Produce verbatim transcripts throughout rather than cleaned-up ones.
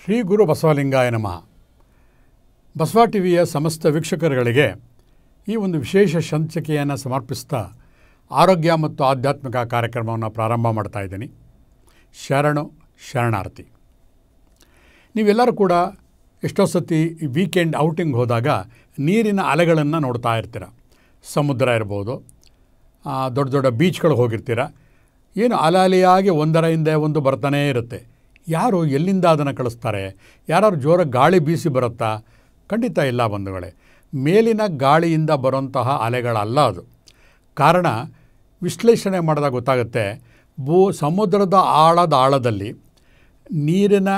ಶ್ರೀ ಗುರು ಬಸವಲಿಂಗಾಯ ನಮಃ. ಬಸವ ಟಿವಿಯ ಸಮಸ್ತ ವೀಕ್ಷಕರುಗಳಿಗೆ ಈ ಒಂದು ವಿಶೇಷ ಸಂಚಿಕೆಯನ್ನು ಸಮರ್ಪಿಸ್ತಾ ಆರೋಗ್ಯ ಮತ್ತು ಆಧ್ಯಾತ್ಮಿಕ ಕಾರ್ಯಕ್ರಮವನ್ನು ಪ್ರಾರಂಭ ಮಾಡ್ತಾ ಇದ್ದೀನಿ. ಶರಣು ಶರಣಾರ್ಥಿ. ನೀವೆಲ್ಲರೂ ಕೂಡ ಎಷ್ಟೋ ಸತಿ ವೀಕೆಂಡ್ ಔಟಿಂಗ್ ಹೋದಾಗ ನೀರಿನ ಅಲೆಗಳನ್ನು ನೋಡ್ತಾ ಇರ್ತೀರ. ಸಮುದ್ರ ಇರ್ಬೋದು, ದೊಡ್ಡ ದೊಡ್ಡ ಬೀಚ್ಗಳಿಗೆ ಹೋಗಿರ್ತೀರ. ಏನು ಅಲೆ ಅಲೆಯಾಗಿ ಒಂದರ ಹಿಂದೆ ಒಂದು ಬರ್ತಾನೇ ಇರುತ್ತೆ. ಯಾರು ಎಲ್ಲಿಂದ ಅದನ್ನು ಕಳಿಸ್ತಾರೆ? ಯಾರು ಜೋರ ಗಾಳಿ ಬೀಸಿ ಬರುತ್ತಾ? ಖಂಡಿತ ಇಲ್ಲ ಬಂಧುಗಳೇ. ಮೇಲಿನ ಗಾಳಿಯಿಂದ ಬರುವಂತಹ ಅಲೆಗಳಲ್ಲ ಅದು. ಕಾರಣ ವಿಶ್ಲೇಷಣೆ ಮಾಡಿದಾಗ ಗೊತ್ತಾಗುತ್ತೆ. ಭೂ ಸಮುದ್ರದ ಆಳದ ಆಳದಲ್ಲಿ, ನೀರಿನ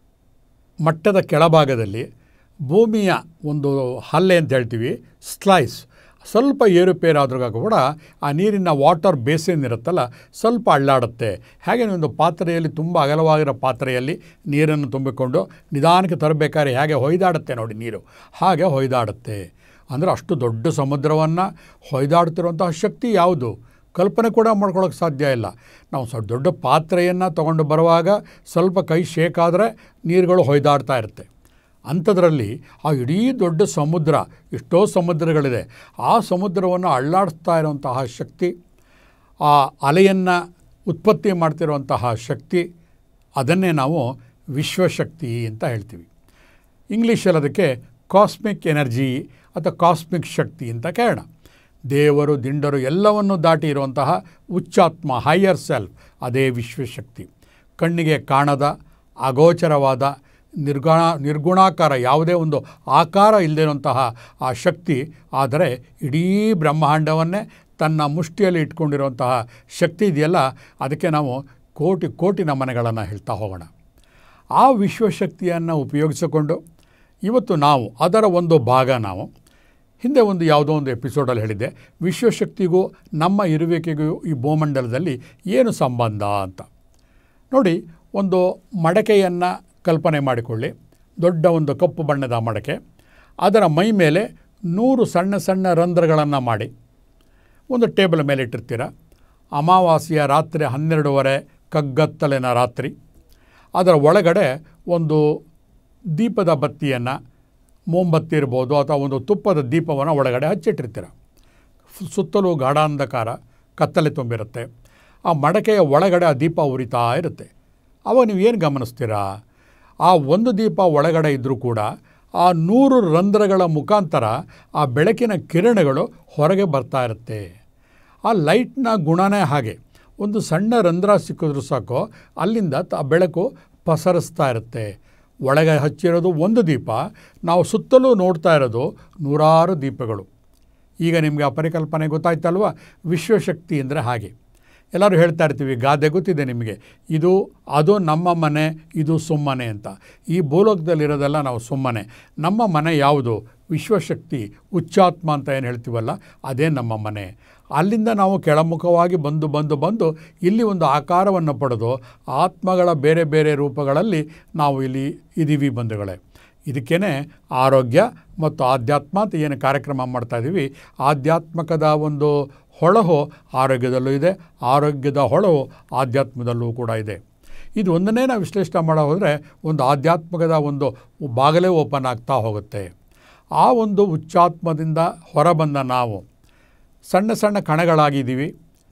ಮಟ್ಟದ ಕೆಳಭಾಗದಲ್ಲಿ ಭೂಮಿಯ ಒಂದು ಹಲ್ಲೆ ಅಂತ ಹೇಳ್ತೀವಿ, ಸ್ಲೈಸ್, ಸ್ವಲ್ಪ ಏರುಪೇರಾದ್ರೂ ಕೂಡ ಆ ನೀರಿನ ವಾಟರ್ ಬೇಸಿನ್ ಇರುತ್ತಲ್ಲ, ಸ್ವಲ್ಪ ಅಳ್ಳಾಡುತ್ತೆ. ಹಾಗೆ ಒಂದು ಪಾತ್ರೆಯಲ್ಲಿ, ತುಂಬ ಅಗಲವಾಗಿರೋ ಪಾತ್ರೆಯಲ್ಲಿ ನೀರನ್ನು ತುಂಬಿಕೊಂಡು ನಿಧಾನಕ್ಕೆ ತರಬೇಕಾದ್ರೆ ಹೇಗೆ ಹೊಯ್ದಾಡುತ್ತೆ ನೋಡಿ ನೀರು, ಹಾಗೆ ಹೊಯ್ದಾಡುತ್ತೆ. ಅಂದರೆ ಅಷ್ಟು ದೊಡ್ಡ ಸಮುದ್ರವನ್ನು ಹೊಯ್ದಾಡ್ತಿರುವಂತಹ ಶಕ್ತಿ ಯಾವುದು? ಕಲ್ಪನೆ ಕೂಡ ಮಾಡ್ಕೊಳ್ಳೋಕ್ಕೆ ಸಾಧ್ಯ ಇಲ್ಲ. ನಾವು ಸ್ವಲ್ಪ ದೊಡ್ಡ ಪಾತ್ರೆಯನ್ನು ತೊಗೊಂಡು ಬರುವಾಗ ಸ್ವಲ್ಪ ಕೈ ಶೇಕಾದರೆ ನೀರುಗಳು ಹೊಯ್ದಾಡ್ತಾ ಇರುತ್ತೆ. ಅಂಥದ್ರಲ್ಲಿ ಆ ಇಡೀ ದೊಡ್ಡ ಸಮುದ್ರ, ಎಷ್ಟೋ ಸಮುದ್ರಗಳಿದೆ, ಆ ಸಮುದ್ರವನ್ನು ಅಳ್ಳಾಡಿಸ್ತಾ ಇರುವಂತಹ ಶಕ್ತಿ, ಆ ಅಲೆಯನ್ನು ಉತ್ಪತ್ತಿ ಮಾಡ್ತಿರುವಂತಹ ಶಕ್ತಿ, ಅದನ್ನೇ ನಾವು ವಿಶ್ವಶಕ್ತಿ ಅಂತ ಹೇಳ್ತೀವಿ. ಇಂಗ್ಲೀಷಲ್ಲಿ ಅದಕ್ಕೆ ಕಾಸ್ಮಿಕ್ ಎನರ್ಜಿ ಅಥವಾ ಕಾಸ್ಮಿಕ್ ಶಕ್ತಿ ಅಂತ ಕಾರಣ. ದೇವರು ದಿಂಡರು ಎಲ್ಲವನ್ನು ದಾಟಿ ಇರುವಂತಹ ಉಚ್ಚಾತ್ಮ, ಹೈಯರ್ ಸೆಲ್ಫ್, ಅದೇ ವಿಶ್ವಶಕ್ತಿ. ಕಣ್ಣಿಗೆ ಕಾಣದ, ಅಗೋಚರವಾದ, ನಿರ್ಗುಣ ನಿರ್ಗುಣಾಕಾರ, ಯಾವುದೇ ಒಂದು ಆಕಾರ ಇಲ್ಲದಿರುವಂತಹ ಆ ಶಕ್ತಿ, ಆದರೆ ಇಡೀ ಬ್ರಹ್ಮಾಂಡವನ್ನೇ ತನ್ನ ಮುಷ್ಟಿಯಲ್ಲಿ ಇಟ್ಕೊಂಡಿರುವಂತಹ ಶಕ್ತಿ ಇದೆಯಲ್ಲ, ಅದಕ್ಕೆ ನಾವು ಕೋಟಿ ಕೋಟಿ ನಮನಗಳನ್ನು ಹೇಳ್ತಾ ಹೋಗೋಣ. ಆ ವಿಶ್ವಶಕ್ತಿಯನ್ನು ಉಪಯೋಗಿಸಿಕೊಂಡು ಇವತ್ತು ನಾವು ಅದರ ಒಂದು ಭಾಗ, ನಾವು ಹಿಂದೆ ಒಂದು ಯಾವುದೋ ಒಂದು ಎಪಿಸೋಡಲ್ಲಿ ಹೇಳಿದ್ದೆ, ವಿಶ್ವಶಕ್ತಿಗೂ ನಮ್ಮ ಇರುವಿಕೆಗೂ ಈ ಭೂಮಂಡಲದಲ್ಲಿ ಏನು ಸಂಬಂಧ ಅಂತ. ನೋಡಿ, ಒಂದು ಮಡಕೆಯನ್ನು ಕಲ್ಪನೆ ಮಾಡಿಕೊಳ್ಳಿ. ದೊಡ್ಡ ಒಂದು ಕಪ್ಪು ಬಣ್ಣದ ಮಡಕೆ, ಅದರ ಮೈ ಮೇಲೆ ನೂರು ಸಣ್ಣ ಸಣ್ಣ ರಂಧ್ರಗಳನ್ನು ಮಾಡಿ ಒಂದು ಟೇಬಲ್ ಮೇಲೆ ಇಟ್ಟಿರ್ತೀರ. ಅಮಾವಾಸ್ಯೆಯ ರಾತ್ರಿ ಹನ್ನೆರಡೂವರೆ, ಕಗ್ಗತ್ತಲಿನ ರಾತ್ರಿ, ಅದರ ಒಳಗಡೆ ಒಂದು ದೀಪದ ಬತ್ತಿಯನ್ನು, ಮೋಂಬತ್ತಿ ಇರ್ಬೋದು ಅಥವಾ ಒಂದು ತುಪ್ಪದ ದೀಪವನ್ನು ಒಳಗಡೆ ಹಚ್ಚಿಟ್ಟಿರ್ತೀರ. ಸುತ್ತಲೂ ಗಾಢಾಂಧಕಾರ, ಕತ್ತಲೆ ತುಂಬಿರುತ್ತೆ. ಆ ಮಡಕೆಯ ಒಳಗಡೆ ಆ ದೀಪ ಉರಿತಾ ಇರುತ್ತೆ. ಆವಾಗ ನೀವು ಏನು ಗಮನಿಸ್ತೀರಾ? ಆ ಒಂದು ದೀಪ ಒಳಗಡೆ ಇದ್ದರೂ ಕೂಡ ಆ ನೂರು ರಂಧ್ರಗಳ ಮುಖಾಂತರ ಆ ಬೆಳಕಿನ ಕಿರಣಗಳು ಹೊರಗೆ ಬರ್ತಾ ಇರುತ್ತೆ. ಆ ಲೈಟ್ನ ಗುಣನೇ ಹಾಗೆ. ಒಂದು ಸಣ್ಣ ರಂಧ್ರ ಸಿಕ್ಕಿದ್ರೂ ಸಾಕು, ಅಲ್ಲಿಂದ ಆ ಬೆಳಕು ಪಸರಿಸ್ತಾ ಇರುತ್ತೆ. ಒಳಗೆ ಹಚ್ಚಿರೋದು ಒಂದು ದೀಪ, ನಾವು ಸುತ್ತಲೂ ನೋಡ್ತಾ ಇರೋದು ನೂರಾರು ದೀಪಗಳು. ಈಗ ನಿಮಗೆ ಆ ಪರಿಕಲ್ಪನೆ ಗೊತ್ತಾಯ್ತಲ್ವ? ವಿಶ್ವಶಕ್ತಿ ಅಂದರೆ ಹಾಗೆ. ಎಲ್ಲರೂ ಹೇಳ್ತಾ ಇರ್ತೀವಿ, ಗಾದೆ ಗೊತ್ತಿದೆ ನಿಮಗೆ, ಇದು ಅದು ನಮ್ಮ ಮನೆ, ಇದು ಸುಮ್ಮನೆ ಅಂತ. ಈ ಭೂಲೋಕದಲ್ಲಿರೋದೆಲ್ಲ ನಾವು ಸುಮ್ಮನೆ. ನಮ್ಮ ಮನೆ ಯಾವುದು? ವಿಶ್ವಶಕ್ತಿ, ಉಚ್ಚಾತ್ಮ ಅಂತ ಏನು ಹೇಳ್ತೀವಲ್ಲ, ಅದೇ ನಮ್ಮ ಮನೆ. ಅಲ್ಲಿಂದ ನಾವು ಕೆಳಮುಖವಾಗಿ ಬಂದು ಬಂದು ಬಂದು ಇಲ್ಲಿ ಒಂದು ಆಕಾರವನ್ನು ಪಡೆದು ಆತ್ಮಗಳ ಬೇರೆ ಬೇರೆ ರೂಪಗಳಲ್ಲಿ ನಾವು ಇಲ್ಲಿ ಇದ್ದೀವಿ ಬಂಧುಗಳೇ. ಇದಕ್ಕೇ ಆರೋಗ್ಯ ಮತ್ತು ಆಧ್ಯಾತ್ಮ ಅಂತ ಏನು ಕಾರ್ಯಕ್ರಮ ಮಾಡ್ತಾಯಿದ್ದೀವಿ, ಆಧ್ಯಾತ್ಮಕದ ಒಂದು ಹೊಳಹು ಆರೋಗ್ಯದಲ್ಲೂ ಇದೆ, ಆರೋಗ್ಯದ ಹೊಳಹು ಆಧ್ಯಾತ್ಮದಲ್ಲೂ ಕೂಡ ಇದೆ. ಇದು ಒಂದನ್ನೇ ನಾವು ವಿಶ್ಲೇಷಣೆ ಮಾಡೋ ಹೋದರೆ ಒಂದು ಆಧ್ಯಾತ್ಮಕದ ಒಂದು ಬಾಗಲೇ ಓಪನ್ ಆಗ್ತಾ ಹೋಗುತ್ತೆ. ಆ ಒಂದು ಉಚ್ಚಾತ್ಮದಿಂದ ಹೊರಬಂದ ನಾವು ಸಣ್ಣ ಸಣ್ಣ ಕಣಗಳಾಗಿದ್ದೀವಿ.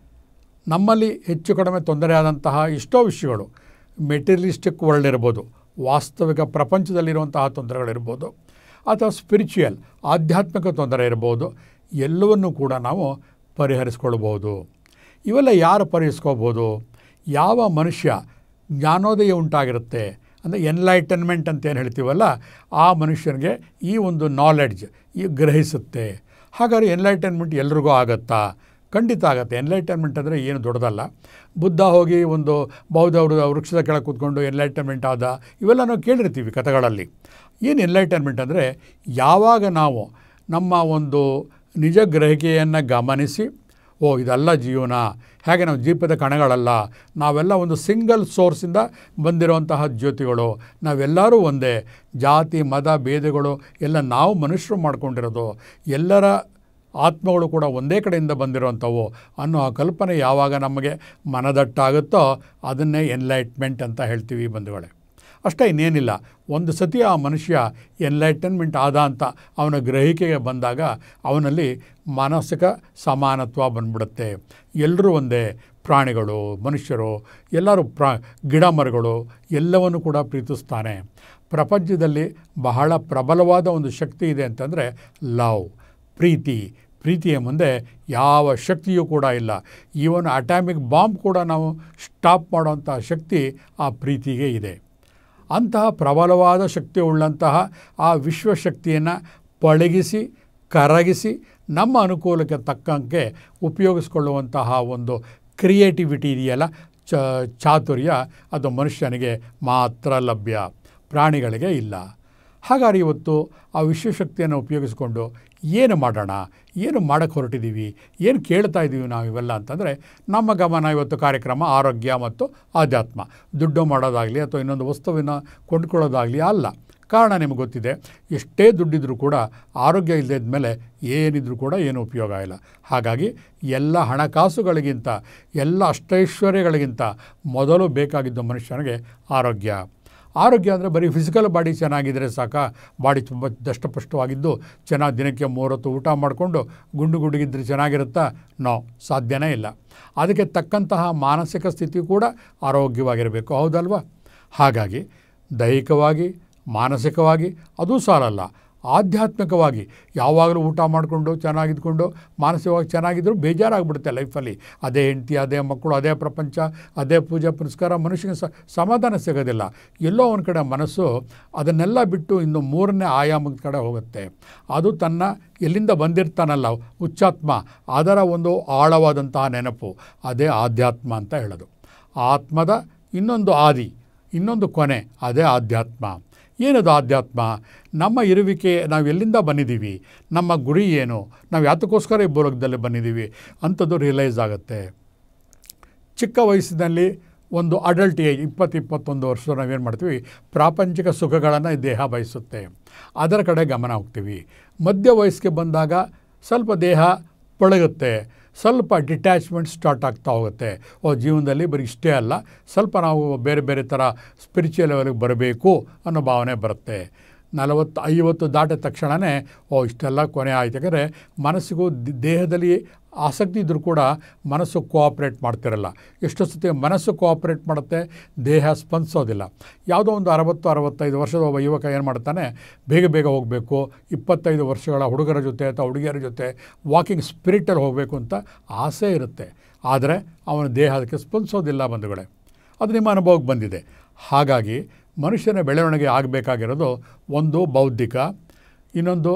ನಮ್ಮಲ್ಲಿ ಹೆಚ್ಚು ಕಡಿಮೆ ತೊಂದರೆ ಆದಂತಹ ಎಷ್ಟೋ ವಿಷಯಗಳು, ಮೆಟೀರಿಯಲಿಸ್ಟಿಕ್ ವರ್ಲ್ಡ್ ಇರ್ಬೋದು, ವಾಸ್ತವಿಕ ಪ್ರಪಂಚದಲ್ಲಿರುವಂತಹ ತೊಂದರೆಗಳಿರ್ಬೋದು, ಅಥವಾ ಸ್ಪಿರಿಚುವಲ್ ಆಧ್ಯಾತ್ಮಿಕ ತೊಂದರೆ ಇರ್ಬೋದು, ಎಲ್ಲವನ್ನೂ ಕೂಡ ನಾವು ಪರಿಹರಿಸ್ಕೊಳ್ಬೋದು. ಇವೆಲ್ಲ ಯಾರು ಪರಿಹರಿಸ್ಕೋಬೋದು? ಯಾವ ಮನುಷ್ಯ ಜ್ಞಾನೋದಯ ಉಂಟಾಗಿರುತ್ತೆ ಅಂದರೆ ಎನ್ಲೈಟನ್ಮೆಂಟ್ ಅಂತ ಏನು ಹೇಳ್ತೀವಲ್ಲ, ಆ ಮನುಷ್ಯನಿಗೆ ಈ ಒಂದು ನಾಲೆಡ್ಜ್ ಈ ಗ್ರಹಿಸುತ್ತೆ. ಹಾಗಾದ್ರೆ ಎನ್ಲೈಟನ್ಮೆಂಟ್ ಎಲ್ರಿಗೂ ಆಗುತ್ತಾ? ಖಂಡಿತ ಆಗುತ್ತೆ. ಎನ್ಲೈಟನ್ಮೆಂಟ್ ಅಂದರೆ ಏನು ದೊಡ್ಡದಲ್ಲ. ಬುದ್ಧ ಹೋಗಿ ಒಂದು ಬೌದ್ಧ ವೃಕ್ಷದ ಕೆಳಗೆ ಕೂತ್ಕೊಂಡು ಎನ್ಲೈಟನ್ಮೆಂಟ್ ಆದ, ಇವೆಲ್ಲ ನಾವು ಕೇಳಿರ್ತೀವಿ ಕಥೆಗಳಲ್ಲಿ. ಏನು ಎನ್ಲೈಟನ್ಮೆಂಟ್ ಅಂದರೆ, ಯಾವಾಗ ನಾವು ನಮ್ಮ ಒಂದು ನಿಜ ಗ್ರಹಿಕೆಯನ್ನು ಗಮನಿಸಿ, ಓ ಇದೆಲ್ಲ ಜೀವನ, ಹೇಗೆ ನಾವು ದೀಪದ ಕಣಗಳಲ್ಲ, ನಾವೆಲ್ಲ ಒಂದು ಸಿಂಗಲ್ ಸೋರ್ಸಿಂದ ಬಂದಿರುವಂತಹ ಜ್ಯೋತಿಗಳು, ನಾವೆಲ್ಲರೂ ಒಂದೇ, ಜಾತಿ ಮತ ಭೇದಗಳು ಎಲ್ಲ ನಾವು ಮನುಷ್ಯರು ಮಾಡ್ಕೊಂಡಿರೋದು, ಎಲ್ಲರ ಆತ್ಮಗಳು ಕೂಡ ಒಂದೇ ಕಡೆಯಿಂದ ಬಂದಿರುವಂಥವು ಅನ್ನೋ ಆ ಕಲ್ಪನೆ ಯಾವಾಗ ನಮಗೆ ಮನದಟ್ಟಾಗುತ್ತೋ ಅದನ್ನೇ ಎನ್ಲೈಟ್ಮೆಂಟ್ ಅಂತ ಹೇಳ್ತೀವಿ ಬಂಧುಗಳೇ. ಅಷ್ಟೇ, ಇನ್ನೇನಿಲ್ಲ. ಒಂದು ಸತಿ ಆ ಮನುಷ್ಯ ಎನ್ಲೈಟನ್ಮೆಂಟ್ ಆದ ಅಂತ ಅವನ ಗ್ರಹಿಕೆಗೆ ಬಂದಾಗ ಅವನಲ್ಲಿ ಮಾನಸಿಕ ಸಮಾನತ್ವ ಬಂದ್ಬಿಡುತ್ತೆ. ಎಲ್ಲರೂ ಒಂದೇ, ಪ್ರಾಣಿಗಳು, ಮನುಷ್ಯರು, ಎಲ್ಲರೂ ಪ್ರಾ ಗಿಡ ಮರಗಳು ಎಲ್ಲವನ್ನು ಕೂಡ ಪ್ರೀತಿಸ್ತಾನೆ. ಪ್ರಪಂಚದಲ್ಲಿ ಬಹಳ ಪ್ರಬಲವಾದ ಒಂದು ಶಕ್ತಿ ಇದೆ ಅಂತಂದರೆ ಲವ್, ಪ್ರೀತಿ. ಪ್ರೀತಿಯ ಮುಂದೆ ಯಾವ ಶಕ್ತಿಯೂ ಕೂಡ ಇಲ್ಲ. ಈವನ್ ಅಟಾಮಿಕ್ ಬಾಂಬ್ ಕೂಡ ನಾವು ಸ್ಟಾಪ್ ಮಾಡೋಂಥ ಶಕ್ತಿ ಆ ಪ್ರೀತಿಗೆ ಇದೆ. ಅಂತಹ ಪ್ರಬಲವಾದ ಶಕ್ತಿ ಉಳ್ಳಂತಹ ಆ ವಿಶ್ವಶಕ್ತಿಯನ್ನು ಪಳಗಿಸಿ ಕರಗಿಸಿ ನಮ್ಮ ಅನುಕೂಲಕ್ಕೆ ತಕ್ಕಂತೆ ಉಪಯೋಗಿಸ್ಕೊಳ್ಳುವಂತಹ ಒಂದು ಕ್ರಿಯೇಟಿವಿಟಿ ಇದೆಯಲ್ಲ, ಚ ಚಾತುರ್ಯ, ಅದು ಮನುಷ್ಯನಿಗೆ ಮಾತ್ರ ಲಭ್ಯ, ಪ್ರಾಣಿಗಳಿಗೆ ಇಲ್ಲ. ಹಾಗಾದ್ರೆ ಇವತ್ತು ಆ ವಿಶ್ವಶಕ್ತಿಯನ್ನು ಉಪಯೋಗಿಸ್ಕೊಂಡು ಏನು ಮಾಡೋಣ, ಏನು ಮಾಡೋಕ್ಕೆ ಹೊರಟಿದ್ದೀವಿ, ಏನು ಕೇಳ್ತಾ ಇದ್ದೀವಿ ನಾವು ಇವೆಲ್ಲ ಅಂತಂದರೆ, ನಮ್ಮ ಗಮನ ಇವತ್ತು ಕಾರ್ಯಕ್ರಮ ಆರೋಗ್ಯ ಮತ್ತು ಆಧ್ಯಾತ್ಮ. ದುಡ್ಡು ಮಾಡೋದಾಗಲಿ ಅಥವಾ ಇನ್ನೊಂದು ವಸ್ತುವಿನ ಕೊಂಡ್ಕೊಳ್ಳೋದಾಗಲಿ ಅಲ್ಲ. ಕಾರಣ ನಿಮಗೆ ಗೊತ್ತಿದೆ, ಎಷ್ಟೇ ದುಡ್ಡಿದ್ರೂ ಕೂಡ ಆರೋಗ್ಯ ಇಲ್ಲದ ಮೇಲೆ ಏನಿದ್ರೂ ಕೂಡ ಏನು ಉಪಯೋಗ ಇಲ್ಲ. ಹಾಗಾಗಿ ಎಲ್ಲ ಹಣಕಾಸುಗಳಿಗಿಂತ, ಎಲ್ಲ ಅಷ್ಟೈಶ್ವರ್ಯಗಳಿಗಿಂತ ಮೊದಲು ಬೇಕಾಗಿದ್ದು ಮನುಷ್ಯನಿಗೆ ಆರೋಗ್ಯ. ಆರೋಗ್ಯ ಅಂದರೆ ಬರೀ ಫಿಸಿಕಲ್ ಬಾಡಿ ಚೆನ್ನಾಗಿದ್ದರೆ ಸಾಕ, ಬಾಡಿ ತುಂಬ ದಷ್ಟಪುಷ್ಟವಾಗಿದ್ದು ಚೆನ್ನಾಗಿ ದಿನಕ್ಕೆ ಮೂರೊತ್ತು ಊಟ ಮಾಡಿಕೊಂಡು ಗುಂಡು ಗುಡುಗಿದ್ರೆ ಚೆನ್ನಾಗಿರುತ್ತಾ? ನೋ, ಸಾಧ್ಯನೇ ಇಲ್ಲ. ಅದಕ್ಕೆ ತಕ್ಕಂತಹ ಮಾನಸಿಕ ಸ್ಥಿತಿ ಕೂಡ ಆರೋಗ್ಯವಾಗಿರಬೇಕು, ಹೌದಲ್ವಾ? ಹಾಗಾಗಿ ದೈಹಿಕವಾಗಿ, ಮಾನಸಿಕವಾಗಿ ಅದೂ ಸಾಲಲ್ಲ, ಆಧ್ಯಾತ್ಮಿಕವಾಗಿ ಯಾವಾಗಲೂ ಊಟ ಮಾಡಿಕೊಂಡು ಚೆನ್ನಾಗಿದ್ಕೊಂಡು ಮಾನಸಿಕವಾಗಿ ಚೆನ್ನಾಗಿದ್ದರೂ ಬೇಜಾರಾಗ್ಬಿಡುತ್ತೆ ಲೈಫಲ್ಲಿ. ಅದೇ ಹೆಂಡತಿ, ಅದೇ ಮಕ್ಕಳು, ಅದೇ ಪ್ರಪಂಚ, ಅದೇ ಪೂಜೆ ಪುನಸ್ಕಾರ, ಮನುಷ್ಯನಿಗೆ ಸ ಸಮಾಧಾನ ಸಿಗೋದಿಲ್ಲ. ಎಲ್ಲೋ ಒಂದು ಕಡೆ ಮನಸ್ಸು ಅದನ್ನೆಲ್ಲ ಬಿಟ್ಟು ಇನ್ನು ಮೂರನೇ ಆಯಾಮದ ಕಡೆ ಹೋಗುತ್ತೆ. ಅದು ತನ್ನ ಎಲ್ಲಿಂದ ಬಂದಿರ್ತಾನಲ್ಲ ಹುಚ್ಚಾತ್ಮ, ಅದರ ಒಂದು ಆಳವಾದಂತಹ ನೆನಪು, ಅದೇ ಆಧ್ಯಾತ್ಮ ಅಂತ ಹೇಳೋದು. ಆತ್ಮದ ಇನ್ನೊಂದು ಆದಿ, ಇನ್ನೊಂದು ಕೊನೆ, ಅದೇ ಆಧ್ಯಾತ್ಮ. ಏನದು ಆಧ್ಯಾತ್ಮ? ನಮ್ಮ ಇರುವಿಕೆ, ನಾವು ಎಲ್ಲಿಂದ ಬಂದಿದ್ದೀವಿ, ನಮ್ಮ ಗುರಿ ಏನು, ನಾವು ಯಾತಕ್ಕೋಸ್ಕರ ಈ ಭೂಲೋಕದಲ್ಲಿ ಬಂದಿದ್ದೀವಿ ಅಂಥದ್ದು ರಿಯಲೈಸ್ ಆಗುತ್ತೆ. ಚಿಕ್ಕ ವಯಸ್ಸಿನಲ್ಲಿ ಒಂದು ಅಡಲ್ಟ್ ಏಜ್ ಇಪ್ಪತ್ತು ಇಪ್ಪತ್ತೊಂದು ವರ್ಷ ನಾವೇನು ಮಾಡ್ತೀವಿ, ಪ್ರಾಪಂಚಿಕ ಸುಖಗಳನ್ನು ದೇಹ ಬಯಸುತ್ತೆ, ಅದರ ಕಡೆ ಗಮನ ಹೋಗ್ತೀವಿ. ಮಧ್ಯ ವಯಸ್ಸಿಗೆ ಬಂದಾಗ ಸ್ವಲ್ಪ ದೇಹ ಪಳಗುತ್ತೆ, ಸ್ವಲ್ಪ ಡಿಟ್ಯಾಚ್ಮೆಂಟ್ ಸ್ಟಾರ್ಟ್ ಆಗ್ತಾ ಹೋಗುತ್ತೆ. ಓ, ಜೀವನದಲ್ಲಿ ಬರೀ ಇಷ್ಟೇ ಅಲ್ಲ, ಸ್ವಲ್ಪ ನಾವು ಬೇರೆ ಬೇರೆ ಥರ ಸ್ಪಿರಿಚುವಲ್ ಲೆವೆಲ್ಗೆ ಬರಬೇಕು ಅನ್ನೋ ಭಾವನೆ ಬರುತ್ತೆ. ನಲವತ್ತು ಐವತ್ತು ದಾಟಿದ ತಕ್ಷಣವೇ ಓ ಇಷ್ಟೆಲ್ಲ ಕೊನೆ ಆಯ್ತು. ಯಾಕಂದರೆ ಮನಸ್ಸಿಗೂ ದೇಹದಲ್ಲಿ ಆಸಕ್ತಿ ಇದ್ದರೂ ಕೂಡ ಮನಸ್ಸು ಕೋಆಪ್ರೇಟ್ ಮಾಡ್ತಿರಲ್ಲ. ಎಷ್ಟೋ ಸತಿ ಮನಸ್ಸು ಕೋಆಪ್ರೇಟ್ ಮಾಡುತ್ತೆ, ದೇಹ ಸ್ಪಂದಿಸೋದಿಲ್ಲ. ಯಾವುದೋ ಒಂದು ಅರವತ್ತು ಅರವತ್ತೈದು ವರ್ಷದ ಒಬ್ಬ ಯುವಕ ಏನು ಮಾಡ್ತಾನೆ, ಬೇಗ ಬೇಗ ಹೋಗಬೇಕು, ಇಪ್ಪತ್ತೈದು ವರ್ಷಗಳ ಹುಡುಗರ ಜೊತೆ ಅಥವಾ ಹುಡುಗಿಯರ ಜೊತೆ ವಾಕಿಂಗ್ ಸ್ಪಿರಿಟಲ್ಲಿ ಹೋಗಬೇಕು ಅಂತ ಆಸೆ ಇರುತ್ತೆ. ಆದರೆ ಅವನ ದೇಹ ಅದಕ್ಕೆ ಸ್ಪಂದಿಸೋದಿಲ್ಲ ಬಂಧುಗಳೇ. ಅದು ನಿಮ್ಮ ಅನುಭವಕ್ಕೆ ಬಂದಿದೆ. ಹಾಗಾಗಿ ಮನುಷ್ಯನ ಬೆಳವಣಿಗೆ ಆಗಬೇಕಾಗಿರೋದು ಒಂದು ಬೌದ್ಧಿಕ, ಇನ್ನೊಂದು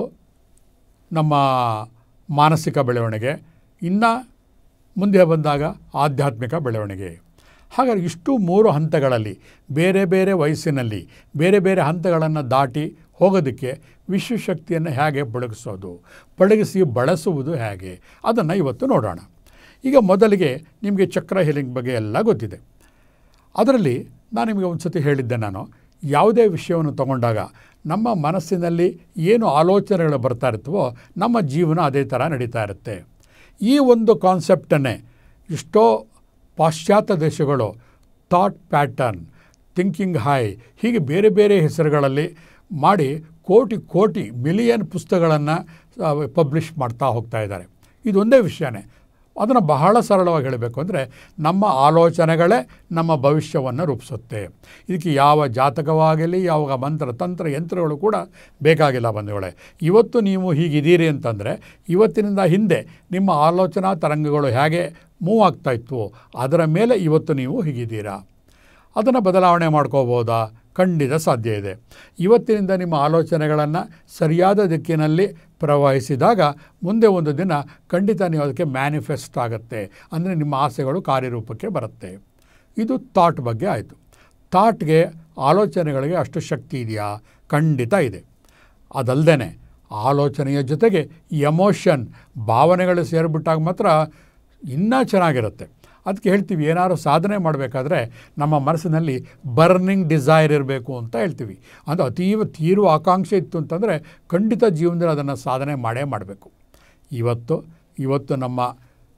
ನಮ್ಮ ಮಾನಸಿಕ ಬೆಳವಣಿಗೆ, ಇನ್ನು ಮುಂದೆ ಬಂದಾಗ ಆಧ್ಯಾತ್ಮಿಕ ಬೆಳವಣಿಗೆ. ಹಾಗಾಗಿ ಇಷ್ಟು ಮೂರು ಹಂತಗಳಲ್ಲಿ ಬೇರೆ ಬೇರೆ ವಯಸ್ಸಿನಲ್ಲಿ ಬೇರೆ ಬೇರೆ ಹಂತಗಳನ್ನು ದಾಟಿ ಹೋಗೋದಕ್ಕೆ ವಿಶ್ವಶಕ್ತಿಯನ್ನು ಹೇಗೆ ಬಳಗಿಸೋದು, ಪಳಗಿಸಿ ಬಳಸುವುದು ಹೇಗೆ, ಅದನ್ನು ಇವತ್ತು ನೋಡೋಣ. ಈಗ ಮೊದಲಿಗೆ ನಿಮಗೆ ಚಕ್ರ ಹೀಲಿಂಗ್ ಬಗ್ಗೆ ಎಲ್ಲ ಗೊತ್ತಿದೆ. ಅದರಲ್ಲಿ ನಾನು ನಿಮಗೆ ಒಂದು ಸತಿ ಹೇಳಿದ್ದೆ, ನಾನು ಯಾವುದೇ ವಿಷಯವನ್ನು ತಗೊಂಡಾಗ ನಮ್ಮ ಮನಸ್ಸಿನಲ್ಲಿ ಏನು ಆಲೋಚನೆಗಳು ಬರ್ತಾ ಇರ್ತವೋ ನಮ್ಮ ಜೀವನ ಅದೇ ಥರ ನಡೀತಾ ಇರುತ್ತೆ. ಈ ಒಂದು ಕಾನ್ಸೆಪ್ಟನ್ನೇ ಎಷ್ಟೋ ಪಾಶ್ಚಾತ್ಯ ದೇಶಗಳು ಥಾಟ್ ಪ್ಯಾಟರ್ನ್, ಥಿಂಕಿಂಗ್ ಹೈ, ಹೀಗೆ ಬೇರೆ ಬೇರೆ ಹೆಸರುಗಳಲ್ಲಿ ಮಾಡಿ ಕೋಟಿ ಕೋಟಿ ಮಿಲಿಯನ್ ಪುಸ್ತಕಗಳನ್ನು ಪಬ್ಲಿಷ್ ಮಾಡ್ತಾ ಹೋಗ್ತಾ ಇದ್ದಾರೆ. ಇದೊಂದೇ ವಿಷಯನೇ. ಅದನ್ನು ಬಹಳ ಸರಳವಾಗಿ ಹೇಳಬೇಕು ಅಂದರೆ, ನಮ್ಮ ಆಲೋಚನೆಗಳೇ ನಮ್ಮ ಭವಿಷ್ಯವನ್ನು ರೂಪಿಸುತ್ತೆ. ಇದಕ್ಕೆ ಯಾವ ಜಾತಕವಾಗಲಿ, ಯಾವ ಮಂತ್ರ ತಂತ್ರ ಯಂತ್ರಗಳು ಕೂಡ ಬೇಕಾಗಿಲ್ಲ ಬಂಧುಗಳೇ. ಇವತ್ತು ನೀವು ಹೀಗಿದ್ದೀರಿ ಅಂತಂದರೆ ಇವತ್ತಿನಿಂದ ಹಿಂದೆ ನಿಮ್ಮ ಆಲೋಚನಾ ತರಂಗಗಳು ಹೇಗೆ ಮೂವ್ ಆಗ್ತಾಯಿತ್ತು ಅದರ ಮೇಲೆ ಇವತ್ತು ನೀವು ಹೀಗಿದ್ದೀರಾ. ಅದನ್ನು ಬದಲಾವಣೆ ಮಾಡ್ಕೋಬೋದಾ? ಖಂಡಿತ ಸಾಧ್ಯ ಇದೆ. ಇವತ್ತಿನಿಂದ ನಿಮ್ಮ ಆಲೋಚನೆಗಳನ್ನು ಸರಿಯಾದ ದಿಕ್ಕಿನಲ್ಲಿ ಪ್ರವಹಿಸಿದಾಗ ಮುಂದೆ ಒಂದು ದಿನ ಖಂಡಿತ ನೀವು ಅದಕ್ಕೆ ಮ್ಯಾನಿಫೆಸ್ಟ್ ಆಗುತ್ತೆ. ಅಂದರೆ ನಿಮ್ಮ ಆಸೆಗಳು ಕಾರ್ಯರೂಪಕ್ಕೆ ಬರುತ್ತೆ. ಇದು ಥಾಟ್ ಬಗ್ಗೆ ಆಯಿತು. ಥಾಟ್ಗೆ, ಆಲೋಚನೆಗಳಿಗೆ ಅಷ್ಟು ಶಕ್ತಿ ಇದೆಯಾ? ಖಂಡಿತ ಇದೆ. ಅದಲ್ಲದೆ ಆಲೋಚನೆಯ ಜೊತೆಗೆ ಎಮೋಷನ್, ಭಾವನೆಗಳು ಸೇರಿಬಿಟ್ಟಾಗ ಮಾತ್ರ ಇನ್ನೂ ಚೆನ್ನಾಗಿರುತ್ತೆ. ಅದಕ್ಕೆ ಹೇಳ್ತೀವಿ, ಏನಾದ್ರು ಸಾಧನೆ ಮಾಡಬೇಕಾದ್ರೆ ನಮ್ಮ ಮನಸ್ಸಿನಲ್ಲಿ ಬರ್ನಿಂಗ್ ಡಿಸೈರ್ ಇರಬೇಕು ಅಂತ ಹೇಳ್ತೀವಿ. ಅಂದರೆ ಅತೀವ ತೀವ್ರ ಆಕಾಂಕ್ಷೆ ಇತ್ತು ಅಂತಂದರೆ ಖಂಡಿತ ಜೀವನದಲ್ಲಿ ಅದನ್ನು ಸಾಧನೆ ಮಾಡೇ ಮಾಡಬೇಕು. ಇವತ್ತು ಇವತ್ತು ನಮ್ಮ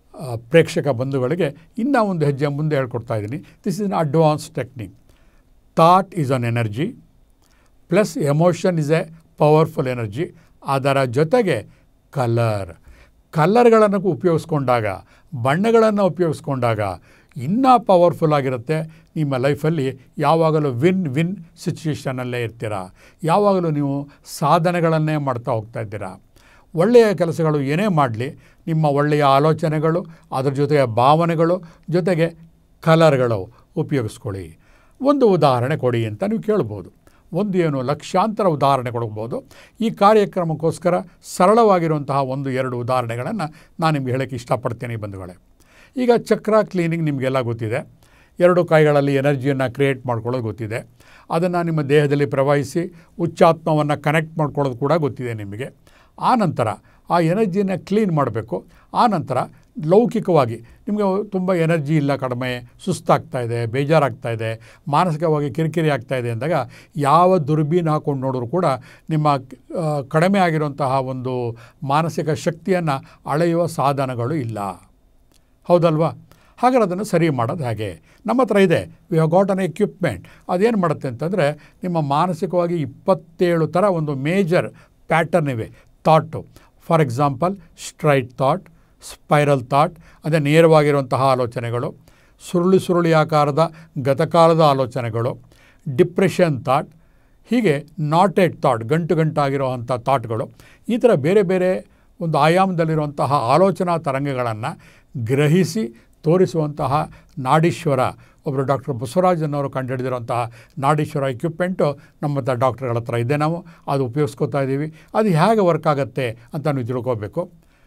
ಪ್ರೇಕ್ಷಕ ಬಂಧುಗಳಿಗೆ ಇನ್ನೂ ಒಂದು ಹೆಜ್ಜೆ ಮುಂದೆ ಹೇಳ್ಕೊಡ್ತಾ ಇದ್ದೀನಿ. This is an advance technique. Thought is an energy plus emotion is a powerful energy. ಅದರ ಜೊತೆಗೆ ಕಲರ್ ಕಲರ್ಗಳನ್ನು ಉಪಯೋಗಿಸ್ಕೊಂಡಾಗ, ಬಣ್ಣಗಳನ್ನು ಉಪಯೋಗಿಸ್ಕೊಂಡಾಗ ಇನ್ನೂ ಪವರ್ಫುಲ್ ಆಗಿರುತ್ತೆ. ನಿಮ್ಮ ಲೈಫಲ್ಲಿ ಯಾವಾಗಲೂ ವಿನ್ ವಿನ್ ಸಿಚುವೇಷನಲ್ಲೇ ಇರ್ತೀರ. ಯಾವಾಗಲೂ ನೀವು ಸಾಧನೆಗಳನ್ನೇ ಮಾಡ್ತಾ ಹೋಗ್ತಾ ಇದ್ದೀರಾ. ಒಳ್ಳೆಯ ಕೆಲಸಗಳು ಏನೇ ಮಾಡಲಿ, ನಿಮ್ಮ ಒಳ್ಳೆಯ ಆಲೋಚನೆಗಳು, ಅದರ ಜೊತೆಗೆ ಭಾವನೆಗಳು, ಜೊತೆಗೆ ಕಲರ್ಗಳು ಉಪಯೋಗಿಸ್ಕೊಳ್ಳಿ. ಒಂದು ಉದಾಹರಣೆ ಕೊಡಿ ಅಂತ ನೀವು ಕೇಳ್ಬೋದು. ಒಂದು ಏನು ಲಕ್ಷಾಂತರ ಉದಾಹರಣೆ ಕೊಡ್ಬೋದು. ಈ ಕಾರ್ಯಕ್ರಮಕ್ಕೋಸ್ಕರ ಸರಳವಾಗಿರುವಂತಹ ಒಂದು ಎರಡು ಉದಾಹರಣೆಗಳನ್ನು ನಾನು ನಿಮಗೆ ಹೇಳೋಕ್ಕೆ ಇಷ್ಟಪಡ್ತೇನೆ ಬಂಧುಗಳೇ. ಈಗ ಚಕ್ರ ಕ್ಲೀನಿಂಗ್ ನಿಮಗೆಲ್ಲ ಗೊತ್ತಿದೆ. ಎರಡು ಕೈಗಳಲ್ಲಿ ಎನರ್ಜಿಯನ್ನು ಕ್ರಿಯೇಟ್ ಮಾಡ್ಕೊಳ್ಳೋದು ಗೊತ್ತಿದೆ. ಅದನ್ನು ನಿಮ್ಮ ದೇಹದಲ್ಲಿ ಪ್ರವಹಿಸಿ ಉಚ್ಚಾತ್ಮವನ್ನು ಕನೆಕ್ಟ್ ಮಾಡ್ಕೊಳ್ಳೋದು ಕೂಡ ಗೊತ್ತಿದೆ ನಿಮಗೆ. ಆನಂತರ ಆ ಎನರ್ಜಿಯನ್ನು ಕ್ಲೀನ್ ಮಾಡಬೇಕು. ಆನಂತರ ಲೌಕಿಕವಾಗಿ ನಿಮಗೆ ತುಂಬ ಎನರ್ಜಿ ಇಲ್ಲ, ಕಡಿಮೆ, ಸುಸ್ತಾಗ್ತಾಯಿದೆ, ಬೇಜಾರಾಗ್ತಾಯಿದೆ, ಮಾನಸಿಕವಾಗಿ ಕಿರಿಕಿರಿ ಆಗ್ತಾಯಿದೆ ಅಂದಾಗ ಯಾವ ದುರ್ಬೀನ್ ಹಾಕ್ಕೊಂಡು ನೋಡಿದ್ರು ಕೂಡ ನಿಮ್ಮ ಕಡಿಮೆ ಆಗಿರುವಂತಹ ಒಂದು ಮಾನಸಿಕ ಶಕ್ತಿಯನ್ನು ಅಳೆಯುವ ಸಾಧನಗಳು ಇಲ್ಲ. ಹೌದಲ್ವಾ? ಹಾಗಾದ್ರೆ ಅದನ್ನು ಸರಿ ಮಾಡೋದು ಹಾಗೆ ನಮ್ಮ ಹತ್ರ ಇದೆ. We have got an equipment. ಅದೇನು ಮಾಡುತ್ತೆ ಅಂತಂದರೆ ನಿಮ್ಮ ಮಾನಸಿಕವಾಗಿ ಇಪ್ಪತ್ತೇಳು ಥರ ಒಂದು ಮೇಜರ್ ಪ್ಯಾಟರ್ನ್ ಇವೆ thought. For example straight thought, spiral thought, ಅದೇ ನೇರವಾಗಿರುವಂತಹ ಆಲೋಚನೆಗಳು, ಸುರುಳಿ ಸುರುಳಿ ಆಕಾರದ ಗತಕಾಲದ ಆಲೋಚನೆಗಳು, ಡಿಪ್ರೆಷನ್ ಥಾಟ್, ಹೀಗೆ ನಾಟೆಡ್ ಥಾಟ್, ಗಂಟು ಗಂಟಾಗಿರುವಂಥ ಥಾಟ್ಗಳು. ಈ ಥರ ಬೇರೆ ಬೇರೆ ಒಂದು ಆಯಾಮದಲ್ಲಿರುವಂತಹ ಆಲೋಚನಾ ತರಂಗಗಳನ್ನು ಗ್ರಹಿಸಿ ತೋರಿಸುವಂತಹ ನಾಡೀಶ್ವರ, ಒಬ್ಬರು ಡಾಕ್ಟರ್ ಬಸವರಾಜನವರು ಕಂಡುಹಿಡಿದಿರುವಂತಹ ನಾಡೀಶ್ವರ ಎಕ್ವಿಪ್ಮೆಂಟು ನಮ್ಮ ಹತ್ರ ಡಾಕ್ಟರ್ಗಳ ಹತ್ರ ಇದೆ. ನಾವು ಅದು ಉಪಯೋಗಿಸ್ಕೊತಾ ಇದ್ದೀವಿ. ಅದು ಹೇಗೆ ವರ್ಕ್ ಆಗುತ್ತೆ ಅಂತ ನೀವು ತಿಳ್ಕೋಬೇಕು.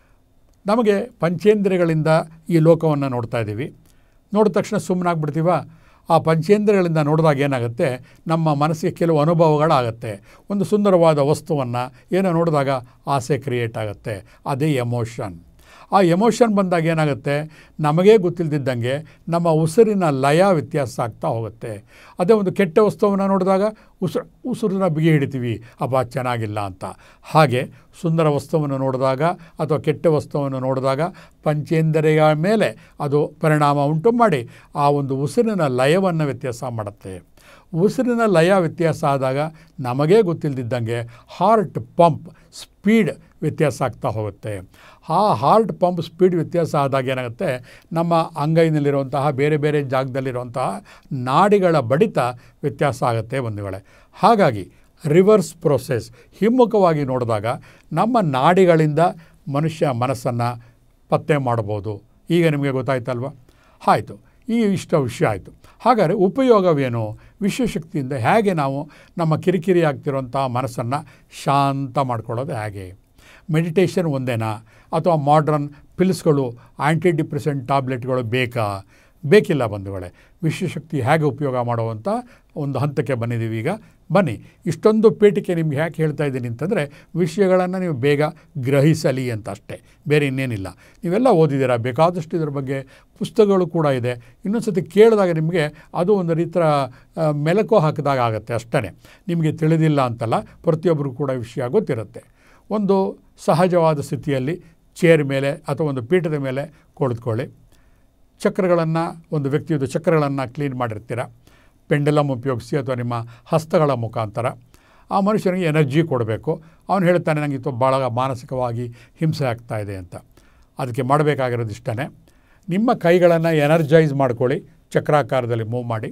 ನಮಗೆ ಪಂಚೇಂದ್ರಿಯಗಳಿಂದ ಈ ಲೋಕವನ್ನು ನೋಡ್ತಾ ಇದ್ದೀವಿ. ನೋಡಿದ ತಕ್ಷಣ ಸುಮ್ಮನಾಗ್ಬಿಡ್ತೀವ? ಆ ಪಂಚೇಂದ್ರಿಯಗಳಿಂದ ನೋಡಿದಾಗ ಏನಾಗುತ್ತೆ, ನಮ್ಮ ಮನಸ್ಸಿಗೆ ಕೆಲವು ಅನುಭವಗಳಾಗುತ್ತೆ. ಒಂದು ಸುಂದರವಾದ ವಸ್ತುವನ್ನು ಏನೋ ನೋಡಿದಾಗ ಆಸೆ ಕ್ರಿಯೇಟ್ ಆಗುತ್ತೆ. ಅದೇ ಎಮೋಷನ್. ಆ ಎಮೋಷನ್ ಬಂದಾಗ ಏನಾಗುತ್ತೆ, ನಮಗೇ ಗೊತ್ತಿಲ್ಲದಿದ್ದಂಗೆ ನಮ್ಮ ಉಸಿರಿನ ಲಯ ವ್ಯತ್ಯಾಸ ಆಗ್ತಾ ಹೋಗುತ್ತೆ. ಅದೇ ಒಂದು ಕೆಟ್ಟ ವಸ್ತುವನ್ನು ನೋಡಿದಾಗ ಉಸಿರು ಉಸಿರನ್ನ ಬಿಗಿ ಹಿಡಿತೀವಿ, ಅಬ್ಬಾ ಚೆನ್ನಾಗಿಲ್ಲ ಅಂತ. ಹಾಗೆ ಸುಂದರ ವಸ್ತುವನ್ನು ನೋಡಿದಾಗ ಅಥವಾ ಕೆಟ್ಟ ವಸ್ತುವನ್ನು ನೋಡಿದಾಗ ಪಂಚೇಂದ್ರಿಯ ಮೇಲೆ ಅದು ಪರಿಣಾಮ ಉಂಟು ಮಾಡಿ ಆ ಒಂದು ಉಸಿರಿನ ಲಯವನ್ನು ವ್ಯತ್ಯಾಸ ಮಾಡುತ್ತೆ. ಉಸಿರಿನ ಲಯ ವ್ಯತ್ಯಾಸ ಆದಾಗ ನಮಗೇ ಗೊತ್ತಿಲ್ಲದಿದ್ದಂಗೆ ಹಾರ್ಟ್ ಪಂಪ್ ಸ್ಪೀಡ್ ವ್ಯತ್ಯಾಸ ಆಗ್ತಾ ಹೋಗುತ್ತೆ. ಆ ಹಾರ್ಟ್ ಪಂಪ್ ಸ್ಪೀಡ್ ವ್ಯತ್ಯಾಸ ಆದಾಗ ಏನಾಗುತ್ತೆ, ನಮ್ಮ ಅಂಗೈನಲ್ಲಿರುವಂತಹ ಬೇರೆ ಬೇರೆ ಜಾಗದಲ್ಲಿರುವಂತಹ ನಾಡಿಗಳ ಬಡಿತ ವ್ಯತ್ಯಾಸ ಆಗುತ್ತೆ ಬಂಧುಗಳೇ. ಹಾಗಾಗಿ ರಿವರ್ಸ್ ಪ್ರೋಸೆಸ್, ಹಿಮ್ಮುಖವಾಗಿ ನೋಡಿದಾಗ ನಮ್ಮ ನಾಡಿಗಳಿಂದ ಮನುಷ್ಯ ಮನಸ್ಸನ್ನು ಪತ್ತೆ ಮಾಡ್ಬೋದು. ಈಗ ನಿಮಗೆ ಗೊತ್ತಾಯ್ತಲ್ವ? ಆಯಿತು, ಈ ಇಷ್ಟ ವಿಷಯ ಆಯಿತು. ಹಾಗಾದರೆ ಉಪಯೋಗವೇನು? ವಿಶ್ವಶಕ್ತಿಯಿಂದ ಹೇಗೆ ನಾವು ನಮ್ಮ ಕಿರಿಕಿರಿ ಆಗ್ತಿರುವಂಥ ಮನಸ್ಸನ್ನು ಶಾಂತ ಮಾಡ್ಕೊಳ್ಳೋದು ಹೇಗೆ? ಮೆಡಿಟೇಷನ್ ಒಂದೇನಾ ಅಥವಾ ಮಾಡ್ರನ್ ಪಿಲ್ಸ್ಗಳು, ಆ್ಯಂಟಿ ಡಿಪ್ರೆಸೆಂಟ್ ಟ್ಯಾಬ್ಲೆಟ್ಗಳು ಬೇಕಾ? ಬೇಕಿಲ್ಲ ಬಂಧುಗಳೇ. ವಿಶ್ವಶಕ್ತಿ ಹೇಗೆ ಉಪಯೋಗ ಮಾಡುವಂಥ ಒಂದು ಹಂತಕ್ಕೆ ಬಂದಿದ್ದೀವಿ. ಈಗ ಬನ್ನಿ, ಇಷ್ಟೊಂದು ಪೇಟಿಕೆ ನಿಮ್ಗೆ ಯಾಕೆ ಹೇಳ್ತಾ ಇದ್ದೀನಿ ಅಂತಂದರೆ ವಿಷಯಗಳನ್ನು ನೀವು ಬೇಗ ಗ್ರಹಿಸಲಿ ಅಂತ ಅಷ್ಟೇ, ಬೇರೆ ಇನ್ನೇನಿಲ್ಲ. ನೀವೆಲ್ಲ ಓದಿದ್ದೀರಾ, ಬೇಕಾದಷ್ಟು ಇದರ ಬಗ್ಗೆ ಪುಸ್ತಕಗಳು ಕೂಡ ಇದೆ. ಇನ್ನೊಂದು ಸತಿ ಕೇಳಿದಾಗ ನಿಮಗೆ ಅದು ಒಂದು ರೀತಿಯ ಮೆಲುಕು ಹಾಕಿದಾಗ ಆಗುತ್ತೆ ಅಷ್ಟೇ. ನಿಮಗೆ ತಿಳಿದಿಲ್ಲ ಅಂತಲ್ಲ, ಪ್ರತಿಯೊಬ್ಬರಿಗೂ ಕೂಡ ವಿಷಯ ಗೊತ್ತಿರುತ್ತೆ. ಒಂದು ಸಹಜವಾದ ಸ್ಥಿತಿಯಲ್ಲಿ ಚೇರ್ ಮೇಲೆ ಅಥವಾ ಒಂದು ಪೀಠದ ಮೇಲೆ ಕುಳಿತುಕೊಳ್ಳಿ. ಚಕ್ರಗಳನ್ನು, ಒಂದು ವ್ಯಕ್ತಿಯದು ಚಕ್ರಗಳನ್ನು ಕ್ಲೀನ್ ಮಾಡಿರ್ತೀರ, ಪೆಂಡಲಮ್ ಉಪಯೋಗಿಸಿ ಅಥವಾ ನಿಮ್ಮ ಹಸ್ತಗಳ ಮುಖಾಂತರ ಆ ಮನುಷ್ಯನಿಗೆ ಎನರ್ಜಿ ಕೊಡಬೇಕು. ಅವನು ಹೇಳ್ತಾನೆ, ನನಗೆ ಇದು ಭಾಳ ಮಾನಸಿಕವಾಗಿ ಹಿಂಸೆ ಆಗ್ತಾ ಇದೆ ಅಂತ. ಅದಕ್ಕೆ ಮಾಡಬೇಕಾಗಿರೋದು ಇಷ್ಟೇ, ನಿಮ್ಮ ಕೈಗಳನ್ನು ಎನರ್ಜೈಸ್ ಮಾಡ್ಕೊಳ್ಳಿ, ಚಕ್ರಾಕಾರದಲ್ಲಿ ಮೂವ್ ಮಾಡಿ.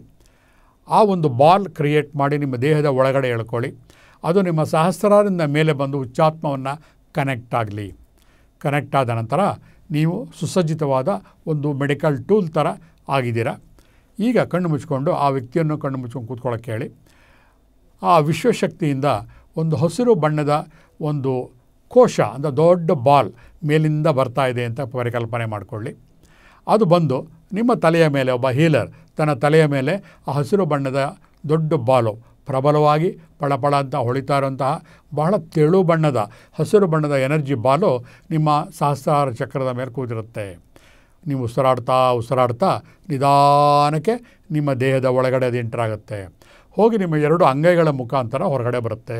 ಆ ಒಂದು ಬಾಲ್ ಕ್ರಿಯೇಟ್ ಮಾಡಿ ನಿಮ್ಮ ದೇಹದ ಒಳಗಡೆ ಎಳ್ಕೊಳ್ಳಿ. ಅದು ನಿಮ್ಮ ಸಹಸ್ರಾರದಿಂದ ಮೇಲೆ ಬಂದು ಉಚ್ಚಾತ್ಮವನ್ನು ಕನೆಕ್ಟ್ ಆಗಲಿ. ಕನೆಕ್ಟ್ ಆದ ನಂತರ ನೀವು ಸುಸಜ್ಜಿತವಾದ ಒಂದು ಮೆಡಿಕಲ್ ಟೂಲ್ ಥರ ಆಗಿದ್ದೀರಾ. ಈಗ ಕಣ್ಣು ಮುಚ್ಕೊಂಡು ಆ ವ್ಯಕ್ತಿಯನ್ನು ಕಣ್ಣು ಮುಚ್ಕೊಂಡು ಕೂತ್ಕೊಳ್ಳೋಕ್ಕೆ ಹೇಳಿ. ಆ ವಿಶ್ವಶಕ್ತಿಯಿಂದ ಒಂದು ಹಸಿರು ಬಣ್ಣದ ಒಂದು ಕೋಶ ಅಂದರೆ ದೊಡ್ಡ ಬಾಲ್ ಮೇಲಿಂದ ಬರ್ತಾ ಇದೆ ಅಂತ ಪರಿಕಲ್ಪನೆ ಮಾಡಿಕೊಳ್ಳಿ. ಅದು ಬಂದು ನಿಮ್ಮ ತಲೆಯ ಮೇಲೆ, ಒಬ್ಬ ಹೀಲರ್ ತನ್ನ ತಲೆಯ ಮೇಲೆ ಆ ಹಸಿರು ಬಣ್ಣದ ದೊಡ್ಡ ಬಾಲು ಪ್ರಬಲವಾಗಿ ಪಳಪಳ ಅಂತ ಹೊಳಿತಾ ಇರುವಂತಹ ಬಹಳ ತೆಳು ಬಣ್ಣದ ಹಸಿರು ಬಣ್ಣದ ಎನರ್ಜಿ ಬಾಲು ನಿಮ್ಮ ಸಹಸ್ರಾರ ಚಕ್ರದ ಮೇಲೆ ಕೂತಿರುತ್ತೆ. ನೀವು ಉಸಿರಾಡ್ತಾ ಉಸಿರಾಡ್ತಾ ನಿಧಾನಕ್ಕೆ ನಿಮ್ಮ ದೇಹದ ಒಳಗಡೆ ಅದು ಎಂಟ್ರಾಗುತ್ತೆ. ಹೋಗಿ ನಿಮ್ಮ ಎರಡು ಅಂಗೈಗಳ ಮುಖಾಂತರ ಹೊರಗಡೆ ಬರುತ್ತೆ.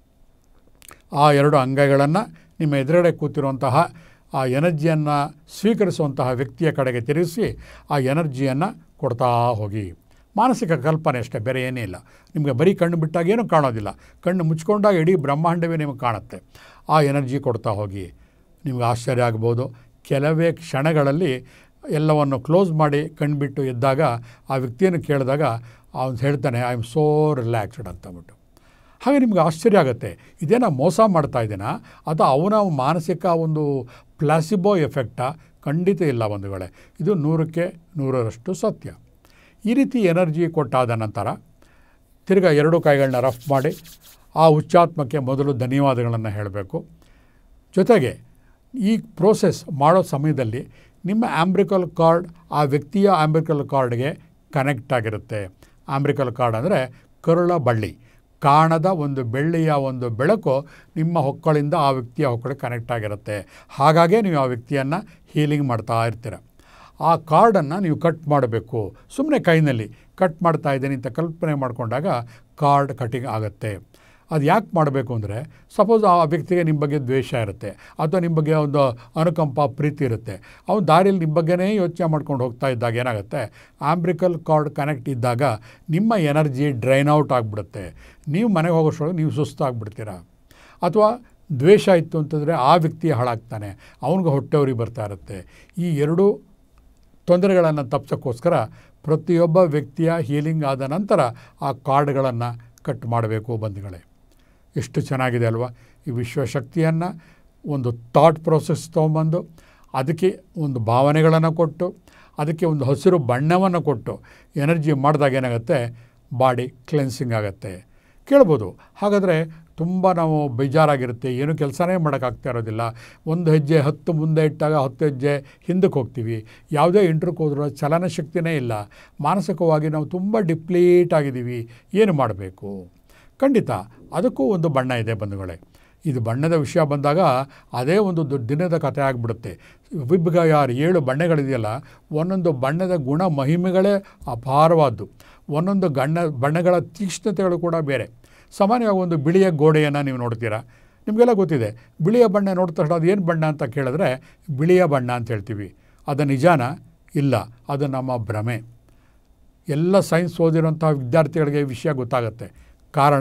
ಆ ಎರಡು ಅಂಗೈಗಳನ್ನು ನಿಮ್ಮ ಎದುರುಗಡೆ ಕೂತಿರುವಂತಹ ಆ ಎನರ್ಜಿಯನ್ನು ಸ್ವೀಕರಿಸುವಂತಹ ವ್ಯಕ್ತಿಯ ಕಡೆಗೆ ತಿರುಗಿಸಿ ಆ ಎನರ್ಜಿಯನ್ನು ಕೊಡ್ತಾ ಹೋಗಿ. ಮಾನಸಿಕ ಕಲ್ಪನೆ ಅಷ್ಟೇ, ಬೇರೆ ಏನೇ ಇಲ್ಲ. ನಿಮಗೆ ಬರೀ ಕಣ್ಣು ಬಿಟ್ಟಾಗ ಏನೂ ಕಾಣೋದಿಲ್ಲ, ಕಣ್ಣು ಮುಚ್ಕೊಂಡಾಗ ಇಡೀ ಬ್ರಹ್ಮಾಂಡವೇ ನಿಮಗೆ ಕಾಣುತ್ತೆ. ಆ ಎನರ್ಜಿ ಕೊಡ್ತಾ ಹೋಗಿ. ನಿಮಗೆ ಆಶ್ಚರ್ಯ ಆಗ್ಬೋದು, ಕೆಲವೇ ಕ್ಷಣಗಳಲ್ಲಿ ಎಲ್ಲವನ್ನು ಕ್ಲೋಸ್ ಮಾಡಿ ಕಣ್ಬಿಟ್ಟು ಎದ್ದಾಗ ಆ ವ್ಯಕ್ತಿಯನ್ನು ಕೇಳಿದಾಗ ಅವನು ಹೇಳ್ತಾನೆ, ಐ ಆಮ್ ಸೋ ರಿಲ್ಯಾಕ್ಸ್ಡ್ ಅಂತಂದ್ಬಿಟ್ಟು. ಹಾಗೆ ನಿಮ್ಗೆ ಆಶ್ಚರ್ಯ ಆಗುತ್ತೆ, ಇದೇನೋ ಮೋಸ ಮಾಡ್ತಾ ಇದ್ದೀನಾ ಅಥವಾ ಅವನ ಮಾನಸಿಕ ಒಂದು ಪ್ಲಾಸಿಬೋ ಎಫೆಕ್ಟಾ? ಖಂಡಿತ ಇಲ್ಲ ಬಂಧುಗಳೇ, ಇದು ನೂರಕ್ಕೆ ನೂರರಷ್ಟು ಸತ್ಯ. ಈ ರೀತಿ ಎನರ್ಜಿ ಕೊಟ್ಟಾದ ನಂತರ ತಿರ್ಗಾ ಎರಡೂ ಕೈಗಳನ್ನ ರಫ್ ಮಾಡಿ ಆ ಉಚ್ಚಾತ್ಮಕ್ಕೆ ಮೊದಲು ಧನ್ಯವಾದಗಳನ್ನು ಹೇಳಬೇಕು. ಜೊತೆಗೆ ಈ ಪ್ರೋಸೆಸ್ ಮಾಡೋ ಸಮಯದಲ್ಲಿ ನಿಮ್ಮ ಆಂಬ್ರಿಕಲ್ ಕಾರ್ಡ್ ಆ ವ್ಯಕ್ತಿಯ ಆಂಬ್ರಿಕಲ್ ಕಾರ್ಡ್ಗೆ ಕನೆಕ್ಟ್ ಆಗಿರುತ್ತೆ. ಆಂಬ್ರಿಕಲ್ ಕಾರ್ಡ್ ಅಂದರೆ ಕರುಳ ಬಳ್ಳಿ, ಕಾಣದ ಒಂದು ಬೆಳ್ಳಿಯ ಒಂದು ಬೆಳಕು ನಿಮ್ಮ ಹೊಕ್ಕಳಿಂದ ಆ ವ್ಯಕ್ತಿಯ ಹೊಕ್ಕಳಿಗೆ ಕನೆಕ್ಟ್ ಆಗಿರುತ್ತೆ. ಹಾಗಾಗೇ ನೀವು ಆ ವ್ಯಕ್ತಿಯನ್ನು ಹೀಲಿಂಗ್ ಮಾಡ್ತಾ ಇರ್ತೀರ. ಆ ಕಾರ್ಡನ್ನು ನೀವು ಕಟ್ ಮಾಡಬೇಕು. ಸುಮ್ಮನೆ ಕೈನಲ್ಲಿ ಕಟ್ ಮಾಡ್ತಾ ಇದ್ದೀನಿ ಅಂತ ಕಲ್ಪನೆ ಮಾಡಿಕೊಂಡಾಗ ಕಾರ್ಡ್ ಕಟಿಂಗ್ ಆಗುತ್ತೆ. ಅದು ಯಾಕೆ ಮಾಡಬೇಕು ಅಂದರೆ, ಸಪೋಸ್ ಆ ವ್ಯಕ್ತಿಗೆ ನಿಮ್ಮ ಬಗ್ಗೆ ದ್ವೇಷ ಇರುತ್ತೆ ಅಥವಾ ನಿಮ್ಮ ಬಗ್ಗೆ ಒಂದು ಅನುಕಂಪ ಪ್ರೀತಿ ಇರುತ್ತೆ, ಅವನು ದಾರಿಯಲ್ಲಿ ನಿಮ್ಮ ಬಗ್ಗೆನೇ ಯೋಚನೆ ಮಾಡ್ಕೊಂಡು ಹೋಗ್ತಾ ಇದ್ದಾಗ ಏನಾಗುತ್ತೆ, ಆಂಬ್ರಿಕಲ್ ಕಾರ್ಡ್ ಕನೆಕ್ಟ್ ಇದ್ದಾಗ ನಿಮ್ಮ ಎನರ್ಜಿ ಡ್ರೈನ್ ಔಟ್ ಆಗಿಬಿಡುತ್ತೆ. ನೀವು ಮನೆಗೆ ಹೋಗೋಷ್ಟೊಳಗೆ ನೀವು ಸುಸ್ತಾಗ್ಬಿಡ್ತೀರ. ಅಥವಾ ದ್ವೇಷ ಇತ್ತು ಅಂತಂದರೆ ಆ ವ್ಯಕ್ತಿ ಹಾಳಾಗ್ತಾನೆ, ಅವನಿಗೆ ಹೊಟ್ಟೆವ್ರಿಗೆ ಬರ್ತಾ ಇರುತ್ತೆ. ಈ ಎರಡೂ ತೊಂದರೆಗಳನ್ನು ತಪ್ಪಿಸೋಕ್ಕೋಸ್ಕರ ಪ್ರತಿಯೊಬ್ಬ ವ್ಯಕ್ತಿಯ ಹೀಲಿಂಗ್ ಆದ ನಂತರ ಆ ಕಾರ್ಡ್ಗಳನ್ನು ಕಟ್ ಮಾಡಬೇಕು ಬಂಧುಗಳೇ. ಎಷ್ಟು ಚೆನ್ನಾಗಿದೆ ಅಲ್ವಾ? ಈ ವಿಶ್ವಶಕ್ತಿಯನ್ನು ಒಂದು ಥಾಟ್ ಪ್ರೋಸೆಸ್ ತೊಗೊಂಬಂದು ಅದಕ್ಕೆ ಒಂದು ಭಾವನೆಗಳನ್ನು ಕೊಟ್ಟು ಅದಕ್ಕೆ ಒಂದು ಹಸಿರು ಬಣ್ಣವನ್ನು ಕೊಟ್ಟು ಎನರ್ಜಿ ಮಾಡಿದಾಗ ಏನಾಗುತ್ತೆ, ಬಾಡಿ ಕ್ಲೆನ್ಸಿಂಗ್ ಆಗುತ್ತೆ. ಕೇಳ್ಬೋದು, ಹಾಗಾದರೆ ತುಂಬ ನಾವು ಬೇಜಾರಾಗಿರುತ್ತೆ, ಏನು ಕೆಲಸನೇ ಮಾಡೋಕ್ಕಾಗ್ತಾ ಇರೋದಿಲ್ಲ, ಒಂದು ಹೆಜ್ಜೆ ಹತ್ತು ಮುಂದೆ ಇಟ್ಟಾಗ ಹತ್ತು ಹೆಜ್ಜೆ ಹಿಂದಕ್ಕೆ ಹೋಗ್ತೀವಿ, ಯಾವುದೇ ಇಂಟ್ರಕ್ಕೆ ಹೋದ್ರೂ ಚಲನಶಕ್ತಿನೇ ಇಲ್ಲ, ಮಾನಸಿಕವಾಗಿ ನಾವು ತುಂಬ ಡಿಪ್ಲೀಟ್ ಆಗಿದ್ದೀವಿ, ಏನು ಮಾಡಬೇಕು? ಖಂಡಿತ ಅದಕ್ಕೂ ಒಂದು ಬಣ್ಣ ಇದೆ ಬಂಧುಗಳೇ. ಇದು ಬಣ್ಣದ ವಿಷಯ ಬಂದಾಗ ಅದೇ ಒಂದು ದಿನದ ಕಥೆ ಆಗಿಬಿಡುತ್ತೆ. ವಿಬ್ಗ ಯಾರು ಏಳು ಬಣ್ಣಗಳಿದೆಯಲ್ಲ, ಒಂದೊಂದು ಬಣ್ಣದ ಗುಣ ಮಹಿಮೆಗಳೇ ಅಪಾರವಾದ್ದು. ಒಂದೊಂದು ಗಣ್ಣ ಬಣ್ಣಗಳ ತೀಕ್ಷ್ಣತೆಗಳು ಕೂಡ ಬೇರೆ. ಸಾಮಾನ್ಯವಾಗಿ ಒಂದು ಬಿಳಿಯ ಗೋಡೆಯನ್ನು ನೀವು ನೋಡ್ತೀರಾ, ನಿಮಗೆಲ್ಲ ಗೊತ್ತಿದೆ. ಬಿಳಿಯ ಬಣ್ಣ ನೋಡಿದ ತಕ್ಷಣ ಅದು ಏನು ಬಣ್ಣ ಅಂತ ಕೇಳಿದ್ರೆ ಬಿಳಿಯ ಬಣ್ಣ ಅಂತ ಹೇಳ್ತೀವಿ. ಅದು ನಿಜಾನ? ಇಲ್ಲ, ಅದು ನಮ್ಮ ಭ್ರಮೆ. ಎಲ್ಲ ಸೈನ್ಸ್ ಓದಿರೋಂಥ ವಿದ್ಯಾರ್ಥಿಗಳಿಗೆ ಈ ವಿಷಯ ಗೊತ್ತಾಗುತ್ತೆ. ಕಾರಣ,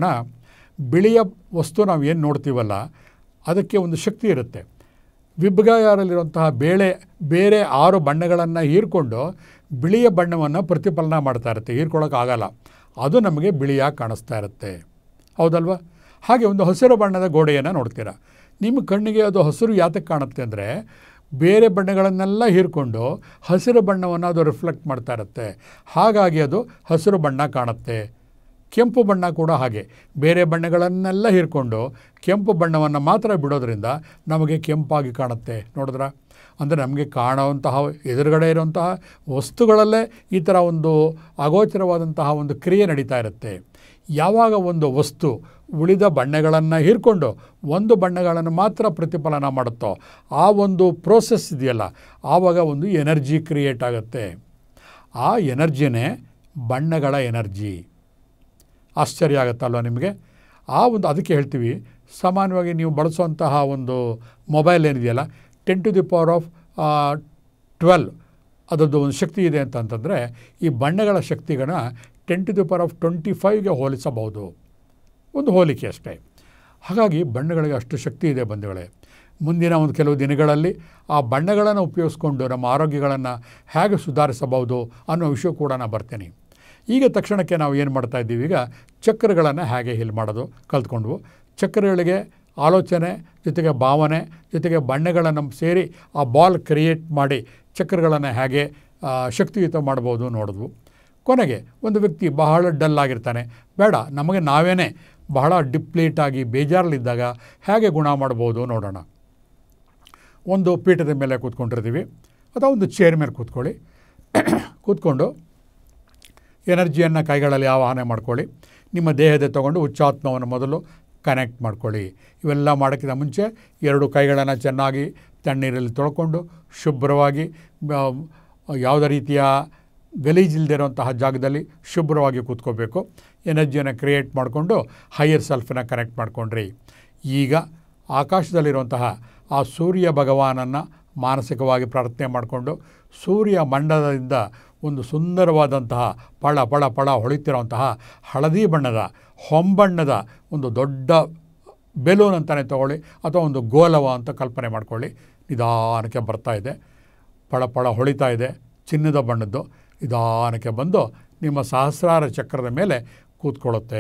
ಬಿಳಿಯ ವಸ್ತು ನಾವು ಏನು ನೋಡ್ತೀವಲ್ಲ ಅದಕ್ಕೆ ಒಂದು ಶಕ್ತಿ ಇರುತ್ತೆ. ವಿಬ್ಗಯಾರಲ್ಲಿರುವಂತಹ ಬೇಳೆ ಬೇರೆ ಆರು ಬಣ್ಣಗಳನ್ನು ಹೀರ್ಕೊಂಡು ಬಿಳಿಯ ಬಣ್ಣವನ್ನು ಪ್ರತಿಫಲನ ಮಾಡ್ತಾ ಇರುತ್ತೆ, ಹೀರ್ಕೊಳ್ಳೋಕ್ಕಾಗಲ್ಲ. ಅದು ನಮಗೆ ಬಿಳಿಯಾಗಿ ಕಾಣಿಸ್ತಾ ಇರುತ್ತೆ, ಹೌದಲ್ವ? ಹಾಗೆ ಒಂದು ಹಸಿರು ಬಣ್ಣದ ಗೋಡೆಯನ್ನು ನೋಡ್ತೀರ, ನಿಮ್ಮ ಕಣ್ಣಿಗೆ ಅದು ಹಸಿರು ಯಾತಕ್ಕೆ ಕಾಣುತ್ತೆ ಅಂದರೆ ಬೇರೆ ಬಣ್ಣಗಳನ್ನೆಲ್ಲ ಹೀರ್ಕೊಂಡು ಹಸಿರು ಬಣ್ಣವನ್ನು ಅದು ರಿಫ್ಲೆಕ್ಟ್ ಮಾಡ್ತಾ ಇರುತ್ತೆ, ಹಾಗಾಗಿ ಅದು ಹಸಿರು ಬಣ್ಣ ಕಾಣುತ್ತೆ. ಕೆಂಪು ಬಣ್ಣ ಕೂಡ ಹಾಗೆ, ಬೇರೆ ಬಣ್ಣಗಳನ್ನೆಲ್ಲ ಹೀರ್ಕೊಂಡು ಕೆಂಪು ಬಣ್ಣವನ್ನು ಮಾತ್ರ ಬಿಡೋದ್ರಿಂದ ನಮಗೆ ಕೆಂಪಾಗಿ ಕಾಣುತ್ತೆ. ನೋಡಿದ್ರ? ಅಂದರೆ ನಮಗೆ ಕಾಣುವಂತಹ ಎದುರುಗಡೆ ಇರುವಂತಹ ವಸ್ತುಗಳಲ್ಲೇ ಈ ಥರ ಒಂದು ಅಗೋಚರವಾದಂತಹ ಒಂದು ಕ್ರಿಯೆ ನಡೀತಾ ಇರುತ್ತೆ. ಯಾವಾಗ ಒಂದು ವಸ್ತು ಉಳಿದ ಬಣ್ಣಗಳನ್ನು ಹೀರ್ಕೊಂಡು ಒಂದು ಬಣ್ಣಗಳನ್ನು ಮಾತ್ರ ಪ್ರತಿಫಲನ ಮಾಡುತ್ತೋ ಆ ಒಂದು ಪ್ರೋಸೆಸ್ ಇದೆಯಲ್ಲ, ಆವಾಗ ಒಂದು ಎನರ್ಜಿ ಕ್ರಿಯೇಟ್ ಆಗುತ್ತೆ. ಆ ಎನರ್ಜಿನೇ ಬಣ್ಣಗಳ ಎನರ್ಜಿ. ಆಶ್ಚರ್ಯ ಆಗುತ್ತಲ್ವ ನಿಮಗೆ? ಆ ಒಂದು ಅದಕ್ಕೆ ಹೇಳ್ತೀವಿ, ಸಾಮಾನ್ಯವಾಗಿ ನೀವು ಬಳಸುವಂತಹ ಒಂದು ಮೊಬೈಲ್ ಏನಿದೆಯಲ್ಲ, ten to the power of twelve ಅದರದ್ದು ಒಂದು ಶಕ್ತಿ ಇದೆ ಅಂತಂತಂದರೆ ಈ ಬಣ್ಣಗಳ ಶಕ್ತಿಗಳನ್ನ ten to the power of twenty ಫೈವ್ಗೆ ಹೋಲಿಸಬಹುದು. ಒಂದು ಹೋಲಿಕೆ ಅಷ್ಟೇ. ಹಾಗಾಗಿ ಬಣ್ಣಗಳಿಗೆ ಅಷ್ಟು ಶಕ್ತಿ ಇದೆ ಬಂಧುಗಳೇ. ಮುಂದಿನ ಒಂದು ಕೆಲವು ದಿನಗಳಲ್ಲಿ ಆ ಬಣ್ಣಗಳನ್ನು ಉಪಯೋಗಿಸ್ಕೊಂಡು ನಮ್ಮ ಆರೋಗ್ಯಗಳನ್ನು ಹೇಗೆ ಸುಧಾರಿಸಬಹುದು ಅನ್ನೋ ವಿಷಯ ಕೂಡ ನಾನು ಬರ್ತೀನಿ. ಈಗ ತಕ್ಷಣಕ್ಕೆ ನಾವು ಏನು ಮಾಡ್ತಾ ಇದ್ದೀವಿ, ಈಗ ಚಕ್ರಗಳನ್ನು ಹೇಗೆ ಹೀಲ್ ಮಾಡೋದು ಕಲ್ತ್ಕೊಂಡ್ವು. ಚಕ್ರಗಳಿಗೆ ಆಲೋಚನೆ ಜೊತೆಗೆ ಭಾವನೆ ಜೊತೆಗೆ ಬಣ್ಣಗಳನ್ನು ಸೇರಿ ಆ ಬಾಲ್ ಕ್ರಿಯೇಟ್ ಮಾಡಿ ಚಕ್ರಗಳನ್ನು ಹೇಗೆ ಶಕ್ತಿಯುತ ಮಾಡ್ಬೋದು ನೋಡಿದ್ವು. ಕೊನೆಗೆ ಒಂದು ವ್ಯಕ್ತಿ ಬಹಳ ಡಲ್ ಆಗಿರ್ತಾನೆ, ಬೇಡ ನಮಗೆ ನಾವೇ ಬಹಳ ಡಿಪ್ಲೀಟಾಗಿ ಬೇಜಾರಲ್ಲಿದ್ದಾಗ ಹೇಗೆ ಗುಣ ಮಾಡ್ಬೋದು ನೋಡೋಣ. ಒಂದು ಪೀಠದ ಮೇಲೆ ಕೂತ್ಕೊಂಡಿರ್ತೀವಿ ಅಥವಾ ಒಂದು ಚೇರ್ ಮೇಲೆ ಕೂತ್ಕೊಳ್ಳಿ. ಕೂತ್ಕೊಂಡು ಎನರ್ಜಿಯನ್ನು ಕೈಗಳಲ್ಲಿ ಆವಾಹನೆ ಮಾಡ್ಕೊಳ್ಳಿ. ನಿಮ್ಮ ದೇಹದ ತೊಗೊಂಡು ಉಚ್ಚಾತ್ಮವನ್ನು ಮೊದಲು ಕನೆಕ್ಟ್ ಮಾಡ್ಕೊಳ್ಳಿ. ಇವೆಲ್ಲ ಮಾಡೋಕ್ಕಿಂತ ಮುಂಚೆ ಎರಡು ಕೈಗಳನ್ನು ಚೆನ್ನಾಗಿ ತಣ್ಣೀರಲ್ಲಿ ತೊಳ್ಕೊಂಡು ಶುಭ್ರವಾಗಿ ಯಾವುದೇ ರೀತಿಯ ಗಲೀಜಿಲ್ದಿರೋಂತಹ ಜಾಗದಲ್ಲಿ ಶುಭ್ರವಾಗಿ ಕೂತ್ಕೋಬೇಕು. ಎನರ್ಜಿಯನ್ನು ಕ್ರಿಯೇಟ್ ಮಾಡಿಕೊಂಡು ಹೈಯರ್ ಸೆಲ್ಫನ್ನು ಕನೆಕ್ಟ್ ಮಾಡಿಕೊಂಡ್ರಿ. ಈಗ ಆಕಾಶದಲ್ಲಿರುವಂತಹ ಆ ಸೂರ್ಯ ಭಗವಾನನ್ನು ಮಾನಸಿಕವಾಗಿ ಪ್ರಾರ್ಥನೆ ಮಾಡಿಕೊಂಡು ಸೂರ್ಯ ಮಂಡಲದಿಂದ ಒಂದು ಸುಂದರವಾದಂತಹ ಪಳ ಪಳ ಪಳ ಹೊಳಿತಿರುವಂತಹ ಹಳದಿ ಬಣ್ಣದ ಹೊಂಬಣ್ಣದ ಒಂದು ದೊಡ್ಡ ಬೆಲೂನ್ ಅಂತಲೇ ತೊಗೊಳ್ಳಿ ಅಥವಾ ಒಂದು ಗೋಲವ ಅಂತ ಕಲ್ಪನೆ ಮಾಡ್ಕೊಳ್ಳಿ. ನಿಧಾನಕ್ಕೆ ಬರ್ತಾ ಇದೆ, ಪಳ ಪಳ ಹೊಳಿತಾ ಇದೆ, ಚಿನ್ನದ ಬಣ್ಣದ್ದು. ನಿಧಾನಕ್ಕೆ ಬಂದು ನಿಮ್ಮ ಸಹಸ್ರಾರ ಚಕ್ರದ ಮೇಲೆ ಕೂತ್ಕೊಳ್ಳುತ್ತೆ.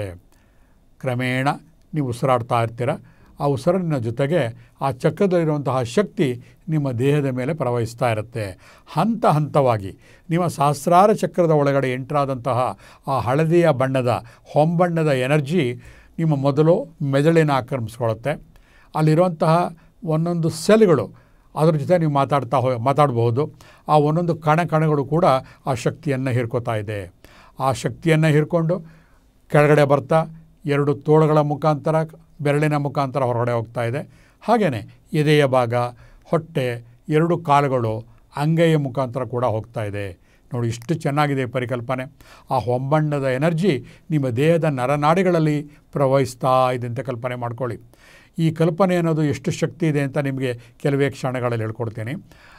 ಕ್ರಮೇಣ ನೀವು ಉಸಿರಾಡ್ತಾ ಇರ್ತೀರ. ಆ ಉಸಿರಿನ ಜೊತೆಗೆ ಆ ಚಕ್ರದಲ್ಲಿರುವಂತಹ ಶಕ್ತಿ ನಿಮ್ಮ ದೇಹದ ಮೇಲೆ ಪ್ರವಹಿಸ್ತಾ ಇರುತ್ತೆ. ಹಂತ ಹಂತವಾಗಿ ನಿಮ್ಮ ಸಹಸ್ರಾರ ಚಕ್ರದ ಒಳಗಡೆ ಎಂಟ್ರಾದಂತಹ ಆ ಹಳದಿಯ ಬಣ್ಣದ ಹೊಂಬಣ್ಣದ ಎನರ್ಜಿ ನಿಮ್ಮ ಮೊದಲು ಮೆದುಳಿನ ಆಕ್ರಮಿಸ್ಕೊಳ್ಳುತ್ತೆ. ಅಲ್ಲಿರುವಂತಹ ಒಂದೊಂದು ಸೆಲ್ಗಳು ಅದ್ರ ಜೊತೆ ನೀವು ಮಾತಾಡ್ತಾ ಹೋ ಮಾತಾಡ್ಬೋದು. ಆ ಒಂದೊಂದು ಕಣ ಕಣಗಳು ಕೂಡ ಆ ಶಕ್ತಿಯನ್ನು ಹೀರ್ಕೋತಾ ಇದೆ. ಆ ಶಕ್ತಿಯನ್ನು ಹೀರ್ಕೊಂಡು ಕೆಳಗಡೆ ಬರ್ತಾ ಎರಡು ತೋಳುಗಳ ಮುಖಾಂತರ ಬೆರಳಿನ ಮುಖಾಂತರ ಹೊರಗಡೆ ಹೋಗ್ತಾ ಇದೆ. ಹಾಗೆಯೇ ಎದೆಯ ಭಾಗ, ಹೊಟ್ಟೆ, ಎರಡು ಕಾಲುಗಳು ಅಂಗೈಯ ಮುಖಾಂತರ ಕೂಡ ಹೋಗ್ತಾ ಇದೆ. ನೋಡಿ ಇಷ್ಟು ಚೆನ್ನಾಗಿದೆ ಪರಿಕಲ್ಪನೆ. ಆ ಹೊಂಬಣ್ಣದ ಎನರ್ಜಿ ನಿಮ್ಮ ದೇಹದ ನರನಾಡಿಗಳಲ್ಲಿ ಪ್ರವಹಿಸ್ತಾ ಇದೆ ಅಂತ ಕಲ್ಪನೆ ಮಾಡ್ಕೊಳ್ಳಿ. ಈ ಕಲ್ಪನೆ ಅನ್ನೋದು ಎಷ್ಟು ಶಕ್ತಿ ಇದೆ ಅಂತ ನಿಮಗೆ ಕೆಲವೇ ಕ್ಷಣಗಳಲ್ಲಿ ಹೇಳ್ಕೊಡ್ತೀನಿ.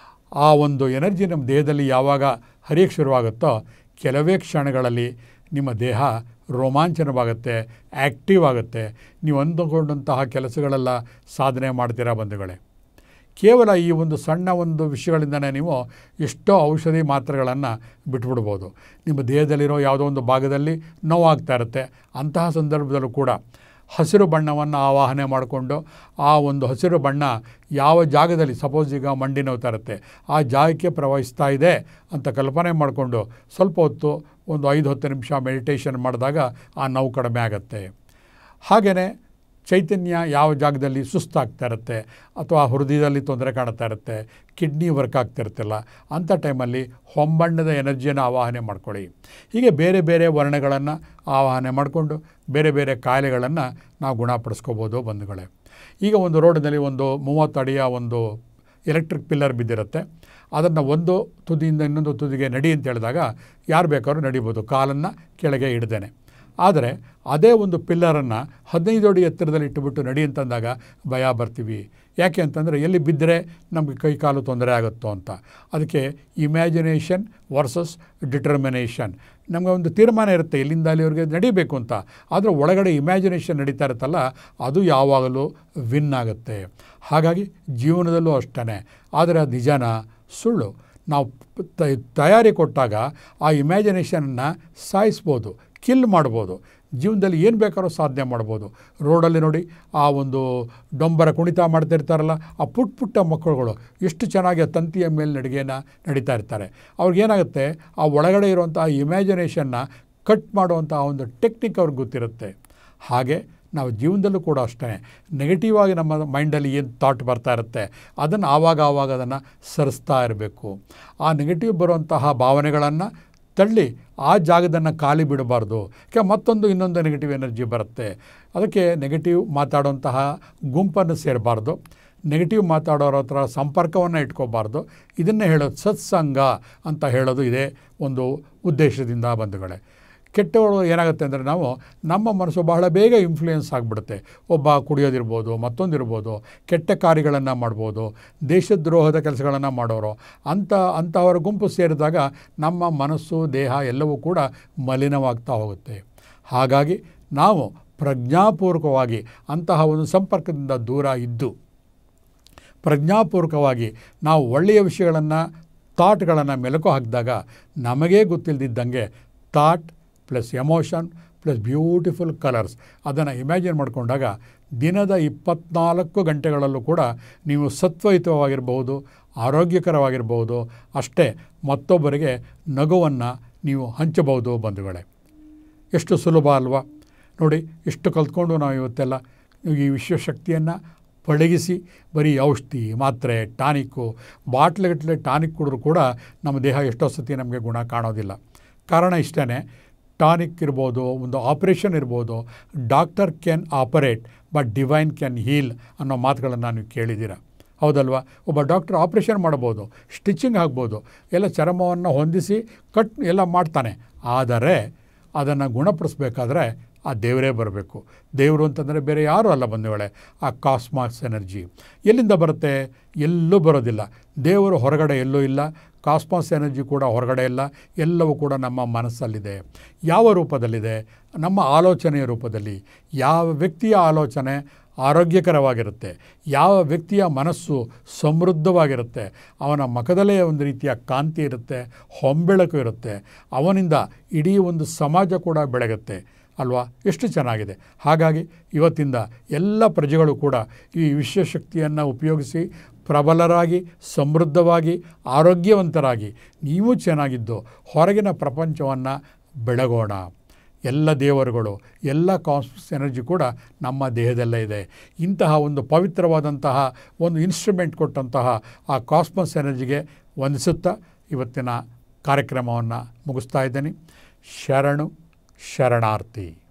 ಆ ಒಂದು ಎನರ್ಜಿ ನಮ್ಮ ದೇಹದಲ್ಲಿ ಯಾವಾಗ ಹರಿಯಕ್ಕೆ ಶುರುವಾಗುತ್ತೋ ಕೆಲವೇ ಕ್ಷಣಗಳಲ್ಲಿ ನಿಮ್ಮ ದೇಹ ರೋಮಾಂಚನವಾಗುತ್ತೆ, ಆ್ಯಕ್ಟಿವ್ ಆಗುತ್ತೆ. ನೀವು ಅಂದುಕೊಂಡಂತಹ ಕೆಲಸಗಳೆಲ್ಲ ಸಾಧನೆ ಮಾಡ್ತೀರಾ ಬಂಧುಗಳೇ. ಕೇವಲ ಈ ಒಂದು ಸಣ್ಣ ಒಂದು ವಿಷಯಗಳಿಂದನೇ ನೀವು ಎಷ್ಟೋ ಔಷಧಿ ಮಾತ್ರೆಗಳನ್ನು ಬಿಟ್ಬಿಡ್ಬೋದು. ನಿಮ್ಮ ದೇಹದಲ್ಲಿರೋ ಯಾವುದೋ ಒಂದು ಭಾಗದಲ್ಲಿ ನೋವಾಗ್ತಾ ಇರುತ್ತೆ. ಅಂತಹ ಸಂದರ್ಭದಲ್ಲೂ ಕೂಡ ಹಸಿರು ಬಣ್ಣವನ್ನು ಆವಾಹನೆ ಮಾಡಿಕೊಂಡು ಆ ಒಂದು ಹಸಿರು ಬಣ್ಣ ಯಾವ ಜಾಗದಲ್ಲಿ, ಸಪೋಸ್ ಈಗ ಮಂಡಿ ನೋವ್ತಾ ಇರುತ್ತೆ, ಆ ಜಾಗಕ್ಕೆ ಪ್ರವಹಿಸ್ತಾ ಇದೆ ಅಂತ ಕಲ್ಪನೆ ಮಾಡಿಕೊಂಡು ಸ್ವಲ್ಪ ಹೊತ್ತು ಒಂದು ಐದು ಹತ್ತು ನಿಮಿಷ ಮೆಡಿಟೇಷನ್ ಮಾಡಿದಾಗ ಆ ನೋವು ಕಡಿಮೆ ಆಗುತ್ತೆ. ಹಾಗೆಯೇ ಚೈತನ್ಯ ಯಾವ ಜಾಗದಲ್ಲಿ ಸುಸ್ತಾಗ್ತಾ ಇರುತ್ತೆ ಅಥವಾ ಹೃದಯದಲ್ಲಿ ತೊಂದರೆ ಕಾಣ್ತಾ ಇರುತ್ತೆ, ಕಿಡ್ನಿ ವರ್ಕ್ ಆಗ್ತಿರ್ತಿಲ್ಲ, ಅಂಥ ಟೈಮಲ್ಲಿ ಹೊಂಬಣ್ಣದ ಎನರ್ಜಿಯನ್ನು ಆವಾಹನೆ ಮಾಡ್ಕೊಳ್ಳಿ. ಹೀಗೆ ಬೇರೆ ಬೇರೆ ವರ್ಣಗಳನ್ನು ಆವಾಹನೆ ಮಾಡಿಕೊಂಡು ಬೇರೆ ಬೇರೆ ಕಾಯಿಲೆಗಳನ್ನು ನಾವು ಗುಣಪಡಿಸ್ಕೋಬೋದು ಬಂಧುಗಳೇ. ಈಗ ಒಂದು ರೋಡಿನಲ್ಲಿ ಒಂದು ಮೂವತ್ತು ಅಡಿಯ ಒಂದು ಎಲೆಕ್ಟ್ರಿಕ್ ಪಿಲ್ಲರ್ ಬಿದ್ದಿರುತ್ತೆ. ಅದನ್ನು ಒಂದು ತುದಿಯಿಂದ ಇನ್ನೊಂದು ತುದಿಗೆ ನಡಿ ಅಂತ ಹೇಳಿದಾಗ ಯಾರು ಬೇಕಾದ್ರೂ ನಡಿಬೋದು, ಕಾಲನ್ನು ಕೆಳಗೆ ಇಡ್ದೇನೆ. ಆದರೆ ಅದೇ ಒಂದು ಪಿಲ್ಲರನ್ನು ಹದಿನೈದು ಅಡಿ ಎತ್ತರದಲ್ಲಿ ಇಟ್ಟುಬಿಟ್ಟು ನಡಿ ಅಂತಂದಾಗ ಭಯ ಬರ್ತೀವಿ. ಯಾಕೆ ಅಂತಂದರೆ ಎಲ್ಲಿ ಬಿದ್ದರೆ ನಮಗೆ ಕೈ ಕಾಲು ತೊಂದರೆ ಆಗುತ್ತೋ ಅಂತ. ಅದಕ್ಕೆ ಇಮ್ಯಾಜಿನೇಷನ್ ವರ್ಸಸ್ ಡಿಟರ್ಮಿನೇಷನ್. ನಮಗೆ ಒಂದು ತೀರ್ಮಾನ ಇರುತ್ತೆ ಎಲ್ಲಿಂದ ಅಲ್ಲಿವರೆಗೆ ನಡಿಬೇಕು ಅಂತ, ಆದರೆ ಒಳಗಡೆ ಇಮ್ಯಾಜಿನೇಷನ್ ನಡೀತಾ ಇರುತ್ತಲ್ಲ ಅದು ಯಾವಾಗಲೂ ವಿನ್ ಆಗುತ್ತೆ. ಹಾಗಾಗಿ ಜೀವನದಲ್ಲೂ ಅಷ್ಟೇ. ಆದರೆ ಅದು ನಿಜನ ಸುಳ್ಳು. ನಾವು ತಯಾರಿ ಕೊಟ್ಟಾಗ ಆ ಇಮ್ಯಾಜಿನೇಷನನ್ನು ಸಾಯಿಸ್ಬೋದು, ಕಿಲ್ ಮಾಡ್ಬೋದು. ಜೀವನದಲ್ಲಿ ಏನು ಬೇಕಾದ್ರೂ ಸಾಧನೆ ಮಾಡ್ಬೋದು. ರೋಡಲ್ಲಿ ನೋಡಿ ಆ ಒಂದು ಡೊಂಬರ ಕುಣಿತ ಮಾಡ್ತಿರ್ತಾರಲ್ಲ, ಆ ಪುಟ್ಟ ಪುಟ್ಟ ಮಕ್ಕಳುಗಳು ಎಷ್ಟು ಚೆನ್ನಾಗಿ ಆ ತಂತಿಯ ಮೇಲೆ ನಡಿಗೆಯನ್ನು ನಡೀತಾ ಇರ್ತಾರೆ. ಅವ್ರಿಗೇನಾಗುತ್ತೆ, ಆ ಒಳಗಡೆ ಇರುವಂಥ ಆ ಇಮ್ಯಾಜಿನೇಷನ್ನ ಕಟ್ ಮಾಡುವಂಥ ಒಂದು ಟೆಕ್ನಿಕ್ ಅವ್ರಿಗೆ ಗೊತ್ತಿರುತ್ತೆ. ಹಾಗೆ ನಾವು ಜೀವನದಲ್ಲೂ ಕೂಡ ಅಷ್ಟೇ ನೆಗೆಟಿವ್ ಆಗಿ ನಮ್ಮ ಮೈಂಡಲ್ಲಿ ಏನು ಥಾಟ್ ಬರ್ತಾ ಇರುತ್ತೆ ಅದನ್ನು ಆವಾಗ ಆವಾಗ ಅದನ್ನು ಸರಿಸ್ತಾ ಇರಬೇಕು. ಆ ನೆಗೆಟಿವ್ ಬರುವಂತಹ ಭಾವನೆಗಳನ್ನು ತಳ್ಳಿ ಆ ಜಾಗದನ್ನು ಖಾಲಿ ಬಿಡಬಾರ್ದು. ಯಾಕೆ ಮತ್ತೊಂದು ಇನ್ನೊಂದು ನೆಗೆಟಿವ್ ಎನರ್ಜಿ ಬರುತ್ತೆ. ಅದಕ್ಕೆ ನೆಗೆಟಿವ್ ಮಾತಾಡುವಂತಹ ಗುಂಪನ್ನು ಸೇರಬಾರ್ದು, ನೆಗೆಟಿವ್ ಮಾತಾಡೋರ ಹತ್ರ ಸಂಪರ್ಕವನ್ನು ಇಟ್ಕೋಬಾರ್ದು. ಇದನ್ನೇ ಹೇಳೋದು ಸತ್ಸಂಗ ಅಂತ ಹೇಳೋದು ಇದೇ ಒಂದು ಉದ್ದೇಶದಿಂದ ಬಂಧುಗಳೇ. ಕೆಟ್ಟವರು ಏನಾಗುತ್ತೆ ಅಂದರೆ ನಾವು ನಮ್ಮ ಮನಸ್ಸು ಬಹಳ ಬೇಗ ಇನ್ಫ್ಲೂಯೆನ್ಸ್ ಆಗಿಬಿಡುತ್ತೆ. ಒಬ್ಬ ಕುಡಿಯೋದಿರ್ಬೋದು, ಮತ್ತೊಂದಿರ್ಬೋದು, ಕೆಟ್ಟ ಕಾರ್ಯಗಳನ್ನು ಮಾಡ್ಬೋದು, ದೇಶದ್ರೋಹದ ಕೆಲಸಗಳನ್ನು ಮಾಡೋರು, ಅಂಥ ಅಂಥವರ ಗುಂಪು ಸೇರಿದಾಗ ನಮ್ಮ ಮನಸ್ಸು ದೇಹ ಎಲ್ಲವೂ ಕೂಡ ಮಲಿನವಾಗ್ತಾ ಹೋಗುತ್ತೆ. ಹಾಗಾಗಿ ನಾವು ಪ್ರಜ್ಞಾಪೂರ್ವಕವಾಗಿ ಅಂತಹ ಒಂದು ಸಂಪರ್ಕದಿಂದ ದೂರ ಇದ್ದು ಪ್ರಜ್ಞಾಪೂರ್ವಕವಾಗಿ ನಾವು ಒಳ್ಳೆಯ ವಿಷಯಗಳನ್ನು ಥಾಟ್ಗಳನ್ನು ಮೆಲುಕು ಹಾಕಿದಾಗ ನಮಗೇ ಗೊತ್ತಿಲ್ಲದಿದ್ದಂಗೆ thought plus emotion plus beautiful colours ಅದನ್ನು ಇಮ್ಯಾಜಿನ್ ಮಾಡಿಕೊಂಡಾಗ ದಿನದ ಇಪ್ಪತ್ನಾಲ್ಕು ಗಂಟೆಗಳಲ್ಲೂ ಕೂಡ ನೀವು ಸತ್ವಯುತವಾಗಿರ್ಬೋದು, ಆರೋಗ್ಯಕರವಾಗಿರ್ಬೋದು, ಅಷ್ಟೇ ಮತ್ತೊಬ್ಬರಿಗೆ ನಗುವನ್ನು ನೀವು ಹಂಚಬಹುದು ಬಂಧುಗಳೇ. ಎಷ್ಟು ಸುಲಭ ಅಲ್ವಾ ನೋಡಿ. ಇಷ್ಟು ಕಲ್ತ್ಕೊಂಡು ನಾವು ಇವತ್ತೆಲ್ಲ ಈ ವಿಶ್ವಶಕ್ತಿಯನ್ನು ಪಳಗಿಸಿ ಬರೀ ಔಷಧಿ ಮಾತ್ರೆ ಟಾನಿಕ್ಕು ಬಾಟ್ಲೆಗಟ್ಟಲೆ ಟಾನಿಕ್ ಕುಡಿದ್ರೂ ಕೂಡ ನಮ್ಮ ದೇಹ ಎಷ್ಟೋ ಸತಿ ನಮಗೆ ಗುಣ ಕಾಣೋದಿಲ್ಲ. ಕಾರಣ ಇಷ್ಟೇ, ಟಾನಿಕ್ ಇರ್ಬೋದು, ಒಂದು ಆಪ್ರೇಷನ್ ಇರ್ಬೋದು, doctor can operate but divine can heal ಅನ್ನೋ ಮಾತುಗಳನ್ನು ನೀವು ಕೇಳಿದ್ದೀರ, ಹೌದಲ್ವಾ? ಒಬ್ಬ ಡಾಕ್ಟರ್ ಆಪ್ರೇಷನ್ ಮಾಡ್ಬೋದು, ಸ್ಟಿಚಿಂಗ್ ಆಗ್ಬೋದು, ಎಲ್ಲ ಚರ್ಮವನ್ನು ಹೊಂದಿಸಿ ಕಟ್ ಎಲ್ಲ ಮಾಡ್ತಾನೆ. ಆದರೆ ಅದನ್ನು ಗುಣಪಡಿಸ್ಬೇಕಾದ್ರೆ ಆ ದೇವರೇ ಬರಬೇಕು. ದೇವರು ಅಂತಂದರೆ ಬೇರೆ ಯಾರೂ ಅಲ್ಲ ಬಂಧುಗಳೇ, ಆ ಕಾಸ್ಮಾಸ್ ಎನರ್ಜಿ. ಎಲ್ಲಿಂದ ಬರುತ್ತೆ? ಎಲ್ಲೂ ಬರೋದಿಲ್ಲ. ದೇವರು ಹೊರಗಡೆ ಎಲ್ಲೂ ಇಲ್ಲ, ಕಾಸ್ಮಾಸ್ ಎನರ್ಜಿ ಕೂಡ ಹೊರಗಡೆ ಇಲ್ಲ, ಎಲ್ಲವೂ ಕೂಡ ನಮ್ಮ ಮನಸ್ಸಲ್ಲಿದೆ. ಯಾವ ರೂಪದಲ್ಲಿದೆ? ನಮ್ಮ ಆಲೋಚನೆಯ ರೂಪದಲ್ಲಿ. ಯಾವ ವ್ಯಕ್ತಿಯ ಆಲೋಚನೆ ಆರೋಗ್ಯಕರವಾಗಿರುತ್ತೆ, ಯಾವ ವ್ಯಕ್ತಿಯ ಮನಸ್ಸು ಸಮೃದ್ಧವಾಗಿರುತ್ತೆ, ಅವನ ಮುಖದಲ್ಲೇ ಒಂದು ರೀತಿಯ ಕಾಂತಿ ಇರುತ್ತೆ, ಹೊಂಬೆಳಕು ಇರುತ್ತೆ, ಅವನಿಂದ ಇಡೀ ಒಂದು ಸಮಾಜ ಕೂಡ ಬೆಳಗುತ್ತೆ ಅಲ್ವಾ? ಎಷ್ಟು ಚೆನ್ನಾಗಿದೆ. ಹಾಗಾಗಿ ಇವತ್ತಿಂದ ಎಲ್ಲ ಪ್ರಜೆಗಳು ಕೂಡ ಈ ವಿಶ್ವಶಕ್ತಿಯನ್ನು ಉಪಯೋಗಿಸಿ ಪ್ರಬಲರಾಗಿ, ಸಮೃದ್ಧವಾಗಿ, ಆರೋಗ್ಯವಂತರಾಗಿ, ನೀವು ಚೆನ್ನಾಗಿದ್ದು ಹೊರಗಿನ ಪ್ರಪಂಚವನ್ನು ಬೆಳಗೋಣ. ಎಲ್ಲ ದೇವರುಗಳು, ಎಲ್ಲ ಕಾಸ್ಮಿಕ್ ಎನರ್ಜಿ ಕೂಡ ನಮ್ಮ ದೇಹದಲ್ಲೇ ಇದೆ. ಇಂತಹ ಒಂದು ಪವಿತ್ರವಾದಂತಹ ಒಂದು ಇನ್ಸ್ಟ್ರೂಮೆಂಟ್ ಕೊಟ್ಟಂತಹ ಆ ಕಾಸ್ಮಸ್ ಎನರ್ಜಿಗೆ ವಂದಿಸುತ್ತಾ ಇವತ್ತಿನ ಕಾರ್ಯಕ್ರಮವನ್ನು ಮುಗಿಸ್ತಾ ಇದ್ದೇನೆ. ಶರಣು ಶರಣಾರ್ಥಿ.